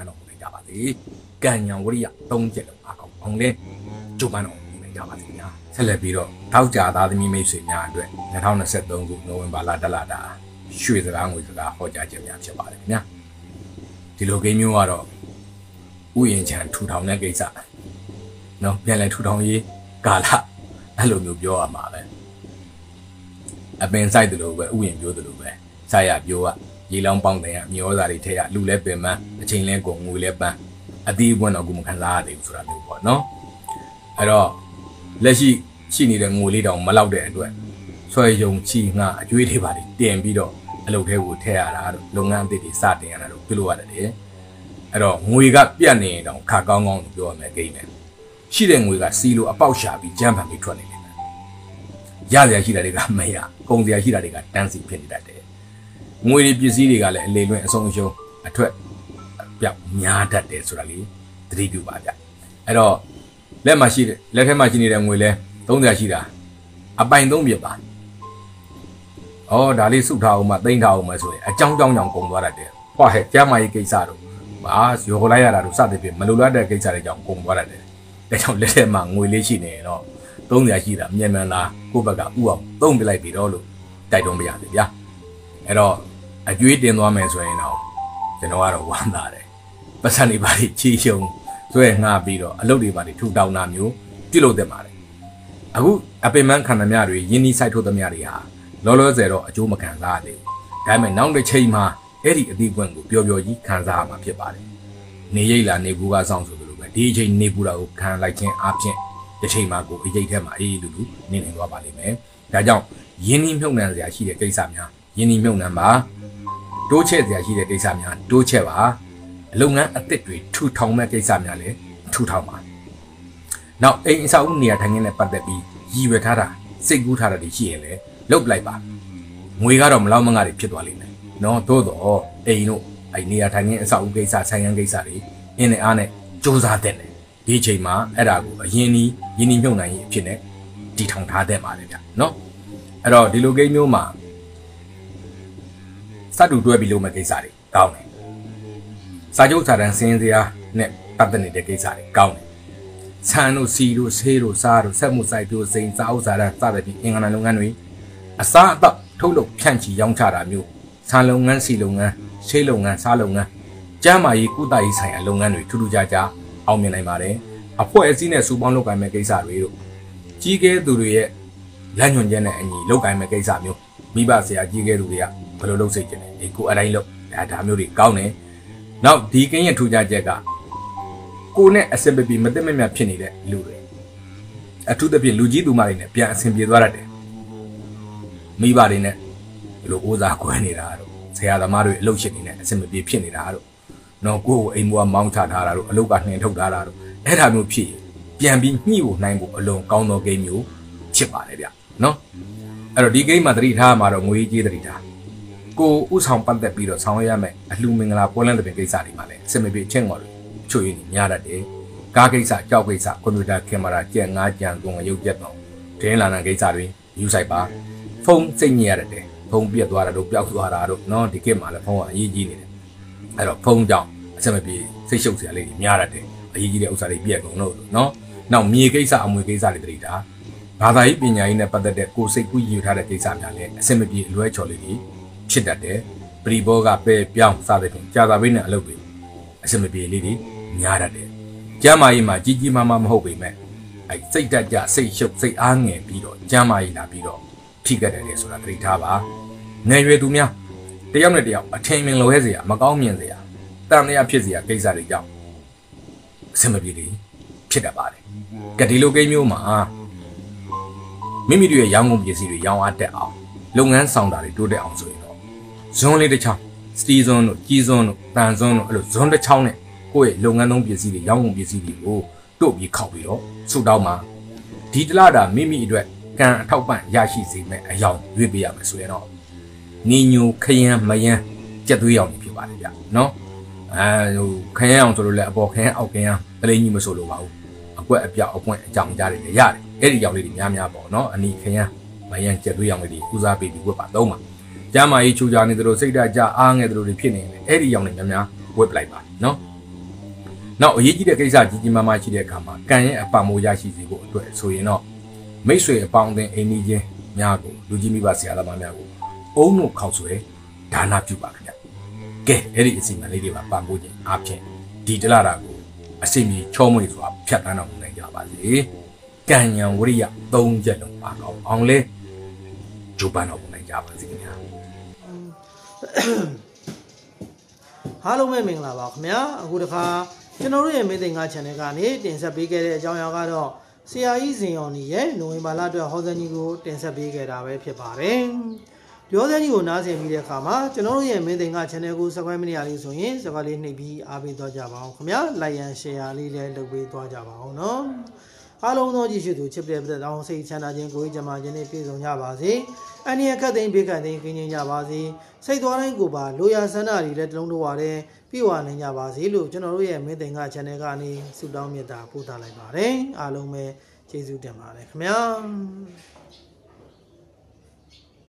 ကြပါစေကံညာဝရိယ3ချက်လုံးအကောင်အောင်လဲကျုပ်ပန်းတော်နေကြပါစေခင်ဗျာဆက်လက်ပြီးတော့ထောက်ကြသားသမီးမိတ်ဆွေများအတွက်2023ခုနိုဝင်ဘာလတလတာရွှေစကားငွေစကားဟောကြားခြင်းများဖြစ်ပါတယ်ခင်ဗျာဒီလိုကိန်းမျိုးကတော့ဥယျာဉ်ချံထူထောင်တဲ့ကိစ္စနော်ပြန်လဲထူထောင်ရေးကာလအဲ့လိုမျိုးပြောရမှာပဲအပင်ဆိုင်တယ်လို့ပဲဥယျာဉ်ပြောတယ်လို့ပဲဆိုင်ရပြောကရေလောင်းပေါင်းတယ်ကမျောစာတွေထဲကလူလဲပင်မအချိန်လဲကုန်ငွေလဲပန်းအသီးအပွင့်တော့အခုမခံစားရသေးဘူးဆိုတာမျိုးပေါ့နော်အဲ့တော့လက်ရှိနေတဲ့ငွေလေးတောင်မလောက်တဲ့အတွက်ဆွဲယုံချီငှအကျွေးတွေပါတင်ပြီးတော့အလုပ်ထဲကိုထည့်ရတာတို့လုပ်ငန်းအသစ်တွေစတင်ရတာတို့ပြုလုပ်ရတယ်အဲ့တော့ငွေကပြတ်နေတောင်ခါကောင်းကောင်းလို့ပြောရမယ်ကိန်းနဲ့ရှိတဲ့ငွေကစီလိုအပေါက်ရှာပြီးကြမ်းဖန်ပြီးထွက်နေတယ်ရစရာရှိတာတွေကမရကုန်စရာရှိတာတွေကတန်းစီဖြစ်နေတတ်တယ်ငွေတွေပစ္စည်းတွေကလည်းအလေလွင့်အဆုံးအရှုံးအထွက်ပြောက်များတတ်တယ်ဆိုတာလေးသတိပြုပါဗျအဲ့တော့လက်ထဲမှာရှိနေတဲ့ငွေလဲ300ရှိတာအပိုင်3ပြပါဒါလေးစုထားအောင်မှသိမ့်ထားအောင်မှဆိုရင်အကြောင်းကုန်သွားတတ်တယ်ဟောဟဲ့ကျမ်းမာရေးကိစ္စတို့ရောလိုက်ရတာတို့စသဖြင့်မလိုလားတဲ့ကိစ္စတွေကြောင့်ကုန်သွားတတ်တယ်ဒါကြောင့်လက်ထဲမှာငွေလေးရှိနေရင်တော့300ရှိတာမြန်လားကိုယ့်ဘက်ကဥအောင်သုံးပြလိုက်ပြီတော့လို့တိုက်တွန်းပြရတယ်ဗျာအဲ့တော့အကျွေးတင်သွားမယ်ဆိုရင်တော့ကျွန်တော်ကတော့ဝမ်းသာတယ်ပတ်စံတွေပါချီရှုံဆွဲငှားပြီးတော့အလုပ်တွေပါထူတောင်းတာမျိုးပြုလုပ်သင့်ပါတယ်အခုအပင်မခန္ဓာများတွေယင်းဤစိုက်ထုတ်သမျှတွေဟာလောလောဆယ်တော့အကျိုးမခံစားရသေးဘူးဒါပေမဲ့နောက်တစ်ချိန်မှာအဲ့ဒီအသီးပွင့်ကိုပျော်ပျော်ကြီးခံစားရမှာဖြစ်ပါတယ်နေရိပ်လာနေဘူးကစောင့်ဆိုလို့ပဲဒီအချိန်နေဘူးတာကိုခံလိုက်ခြင်းအပြင်တစ်ချိန်မှာကိုအရေးထဲမှာအေးလူနေနေသွားပါလိမ့်မယ်ဒါကြောင့်ယင်းဤမြုပ်နှံစရာရှိတဲ့ကိစ္စများယင်းဤမြုပ်နှံပါတိုးချဲ့စရာရှိတဲ့ကိစ္စများတိုးချဲ့ပါလုပ်ငန်းအသစ်တွေထူထောင်မဲ့ကိစ္စများလည်းထူထောင်ပါနောက်အိမ်အဆောက်အဦနေရာထိုင်ခင်းနဲ့ပတ်သက်ပြီးရည်ရွယ်ထားတာစိတ်ကူးထားတာတွေရှိရင်လည်းလုပ်လိုက်ပါငွေကတော့မလောက်မငါတွေဖြစ်သွားလိမ့်မယ်နော်သို့တော့အိမ်တို့နေရာထိုင်ခင်းအဆောက်အဦကိစ္စဆိုင်ရန်ကိစ္စတွေအင်းနဲ့အားနဲ့စူးစမ်းတဲ့ဒီအချိန်မှာအဲ့ဒါကိုအရင်နီးရင်းနှီးမြှုပ်နှံရေးအဖြစ်နဲ့တည်ထောင်ထားတဲ့ပါတယ်ဗျနော်အဲ့တော့ဒီလိုကိန်းမျိုးမှာစတူတွဲပြီးလုပ်မဲ့ကိစ္စတွေကောင်းတယ်စာချုပ်စာတမ်းစင်းစရာနဲ့ပတ်သက်နေတဲ့ကိစ္စတွေကောင်းတယ်ဆန်တို့စီတို့ဆေးတို့စားတို့ဆက်မှုဆိုင်တို့စိန်စာအုပ်စာတမ်းစသဖြင့်အင်္ဂါလုပ်ငန်းတွေအစားအသောက်ထုတ်လုပ်ဖြန့်ချီရောင်းချတာမျိုးဆန်လုပ်ငန်းစီလုပ်ငန်းဆေးလုပ်ငန်းစားလုပ်ငန်းကျန်းမာရေးကုသရေးဆိုင်ရာလုပ်ငန်းတွေထူးထူးခြားခြားအောင်မြင်နိုင်ပါတယ်အဖွဲ့အစည်းနဲ့စုပေါင်းလုပ်ကိုင်မဲ့ကိစ္စတွေတို့ကြီးကဲသူတွေရဲ့လက်ညွှန်ချက်နဲ့အညီလုပ်ကိုင်မဲ့ကိစ္စမျိုးမိဘဆရာကြီးကဲသူတွေကဘယ်လိုလုပ်စိတ်ကြလဲဒီကိုအတိုင်းလုပ်ဒါမျိုးတွေကောင်းတယ်နောက်ဒီကိန်းရဲ့ထူးခြားချက်ကကိုနဲ့အစပပီမသိမမြတ်ဖြစ်နေတဲ့လူတွေအထူးသဖြင့်လူကြီးသူမတွေနဲ့ပြန်အဆင်ပြေသွားတတ်တယ်မိဘတွေနဲ့ဘယ်လိုအိုးစားခွဲနေတာတို့ဆရာသမားတွေအလုပ်ရှင်တွေနဲ့အဆင်မပြေဖြစ်နေတာတို့နော်ကိုယ်အိမ်ဘွားမောင်းချထားတာတို့အလုပ်ကနှင်ထုတ်ထားတာတို့အဲ့ဒါမျိုးဖြစ်ပြန်ပြီးညှိဖို့နိုင်ဖို့အလွန်ကောင်းသောဂိမ်းမျိုးဖြစ်ပါတယ်ဗျနော်အဲ့တော့ဒီဂိမ်းမှာသတိထားမှာတော့ငွေကြီးသတိထားကိုဥဆောင်ပတ်သက်ပြီးတော့ဆောင်ရွက်ရမယ်အလှူမင်္ဂလာပွဲလမ်းတဲ့ကိစ္စတွေမှာလည်းအစမပြေချင်းတော်တွေချွေရည်များတတ်တယ်ကားကိစ္စကြောက်ကိစ္စကွန်ပျူတာကင်မရာကြက်ငါးကြံကုန်ရုပ်ပြတ်တော့ဒင်းလာတဲ့ကိစ္စတွေယူဆိုင်ပါဖုန်းစိတ်ညစ်ရတတ်တယ်ဖုန်းပြတ်သွားတာတို့ပျောက်သွားတာတို့နော်ဒီကိမှာလည်းဖုန်းကအရေးကြီးနေတယ်အဲ့တော့ဖုန်းကြောင့်အစမပြေစိတ်ရှုပ်စရာလေးတွေများတတ်တယ်အရေးကြီးတဲ့ဥစ္စာတွေပြက်ကုန်လို့နော်နောက်မြေကိစ္စအမွေကိစ္စတွေတတိတာဘာသာရေးပညာရေးနဲ့ပတ်သက်တဲ့ကိုယ်စိတ်ကူးယူထားတဲ့ကိစ္စများလည်းအစမပြေအလွဲချော်လေးတွေဖြစ်တတ်တယ်ပရိဘောကပဲပြောင်းစသဖြင့်ကြာသာပိနဲ့အလုပ်တွေအစမပြေလေးတွေများတတ်တယ်ကျမ်းမာရေးမှာကြီးကြီးမားမားမဟုတ်ပေမဲ့စိတ်တက်ကြစိတ်ရှုပ်စိတ်အားငယ်ပြီးတော့ကျမ်းမာရေးလာပြီးတော့ထိခဲ့တယ်ဆိုတာသတိထားပါငယ်ရွယ်သူများတယောက်နဲ့တယောက်အထင်မြင်လွဲเสียမကောင်းမြင်เสียတန်တရားဖြစ်เสียကိစ္စတွေကြောင့်အစမပြေတွေဖြစ်တတ်ပါတယ်ကဒီလိုကိန်းမျိုးမှာမိမိတို့ရဲ့ရောင်းကုန်ပစ္စည်းတွေရောင်းအားတက်အောင်လုပ်ငန်းဆောင်တာတွေတိုးတက်အောင်ဆိုရင်တော့ဇွန်းလေးတစ်ချောင်းစတီဇွန်းတို့ကြီးဇွန်းတို့တန်ဇွန်းတို့အဲ့လိုဇွန်းတစ်ချောင်းနဲ့ကိုယ့်ရဲ့လုပ်ငန်းသုံးပစ္စည်းတွေရောင်းကုန်ပစ္စည်းတွေကိုတို့ပြီးခောက်ပြီးတော့စုတောင်းမှာဒီတလားတာမိမိအတွက်ကံအထောက်ပံ့ရရှိစေမဲ့အယောင်ရွေးပေးရမယ်ဆိုရင်တော့နီညိုခရမ်းမယမ်းကြက်သွေးရောင်နေဖြစ်ပါတယ်ဗျနော်ခရမ်းအောင်ဆိုလို့လည်းအပေါ်ခရမ်းအောက်ခရမ်းတလေးကြီးမဆိုလို့ပါဘူးအကွက်အပြောက်အပွင့်အကြောင်ကြားတွေလည်းရတယ်အဲ့ဒီရောင်လေးတွေများများပေါ့နော်အနီခရမ်းမယမ်းကြက်သွေးရောင်လေးတွေဦးစားပေးပြီးဝတ်ပါသုံးပါကျမ်းမာရေးချူချာနေသလိုစိတ်ဓာတ်ကြအားငယ်သလိုတွေဖြစ်နေတယ်အဲ့ဒီရောင်တွေများများဝတ်ပလိုက်ပါနော်နောက်အရေးကြီးတဲ့ကိစ္စကြီးကြီးမားမားရှိတဲ့အခါမှာကံရဲ့အပမိုးရရှိစေဖို့အတွက်ဆိုရင်တော့မိတ်ဆွေအပေါင်းအသင်းအိမ်ကြီးချင်းများကိုလူကြီးမိဘဆရာသမားများကိုအုံတို့ခောက်ဆွဲဒါနပြုပါခင်ဗျကဲအဲ့ဒီအစီအမံလေးတွေပါပံ့ပိုးခြင်းအဖြစ်ဒီတလတာကိုအစိမ့်ကြီးချောမွေ့စွာဖြတ်တန်းတော်မူနိုင်ကြပါစေကံဉဏ်ဝရိယ3ချက်လုံးပါကောင်းအောင်လဲဂျိုးပန်းတော်မူနိုင်ကြပါစေခင်ဗျာအားလုံးပဲမင်္ဂလာပါခင်ဗျာအခုတခါကျွန်တော်တို့ရဲ့မင်းသိငါ channel ကနေတင်ဆက်ပေးခဲ့တဲ့အကြောင်းအရာကတော့ဆရာကြီးဇင်ယော်နီရဲ့နိုဝင်ဘာလအတွက်ဟောစံကြီးကိုတင်ဆက်ပေးခဲ့တာပဲဖြစ်ပါတယ်ဒီဟောစံကြီးကိုနားဆင်ပြီးတဲ့အခါမှာကျွန်တော်တို့ရဲ့မင်းသိငါ channel ကို subscribe မနေရသေးဆိုရင် subscribe လေးနှိပ်ပြီးအားပေးသွားကြပါအောင်ခင်ဗျာ like and share လေးလည်းလုပ်ပေးသွားကြပါအောင်နော်အားလုံးသောကြည့်ရှုသူချစ်တဲ့ပြည်တော်စိတ်ချမ်းသာခြင်းကိုယ်ကျမ်းမာခြင်းနဲ့ပြည့်စုံကြပါစေအန္တရာယ်ခတ်သိမ်းဘေးခတ်သိမ်းကင်းကျင်ကြပါစေစိတ်သွားတိုင်းကိုပါလိုရာဆန္ဒတွေလည်းတလုံးလုံးပါတယ်ပြည့်ဝနိုင်ကြပါစေလို့ကျွန်တော်တို့ရဲ့မင်းသိငါ channel ကနေဆုတောင်းမေတ္တာပို့သလိုက်ပါတယ်အားလုံးပဲကျေးဇူးတင်ပါတယ်ခင်ဗျာ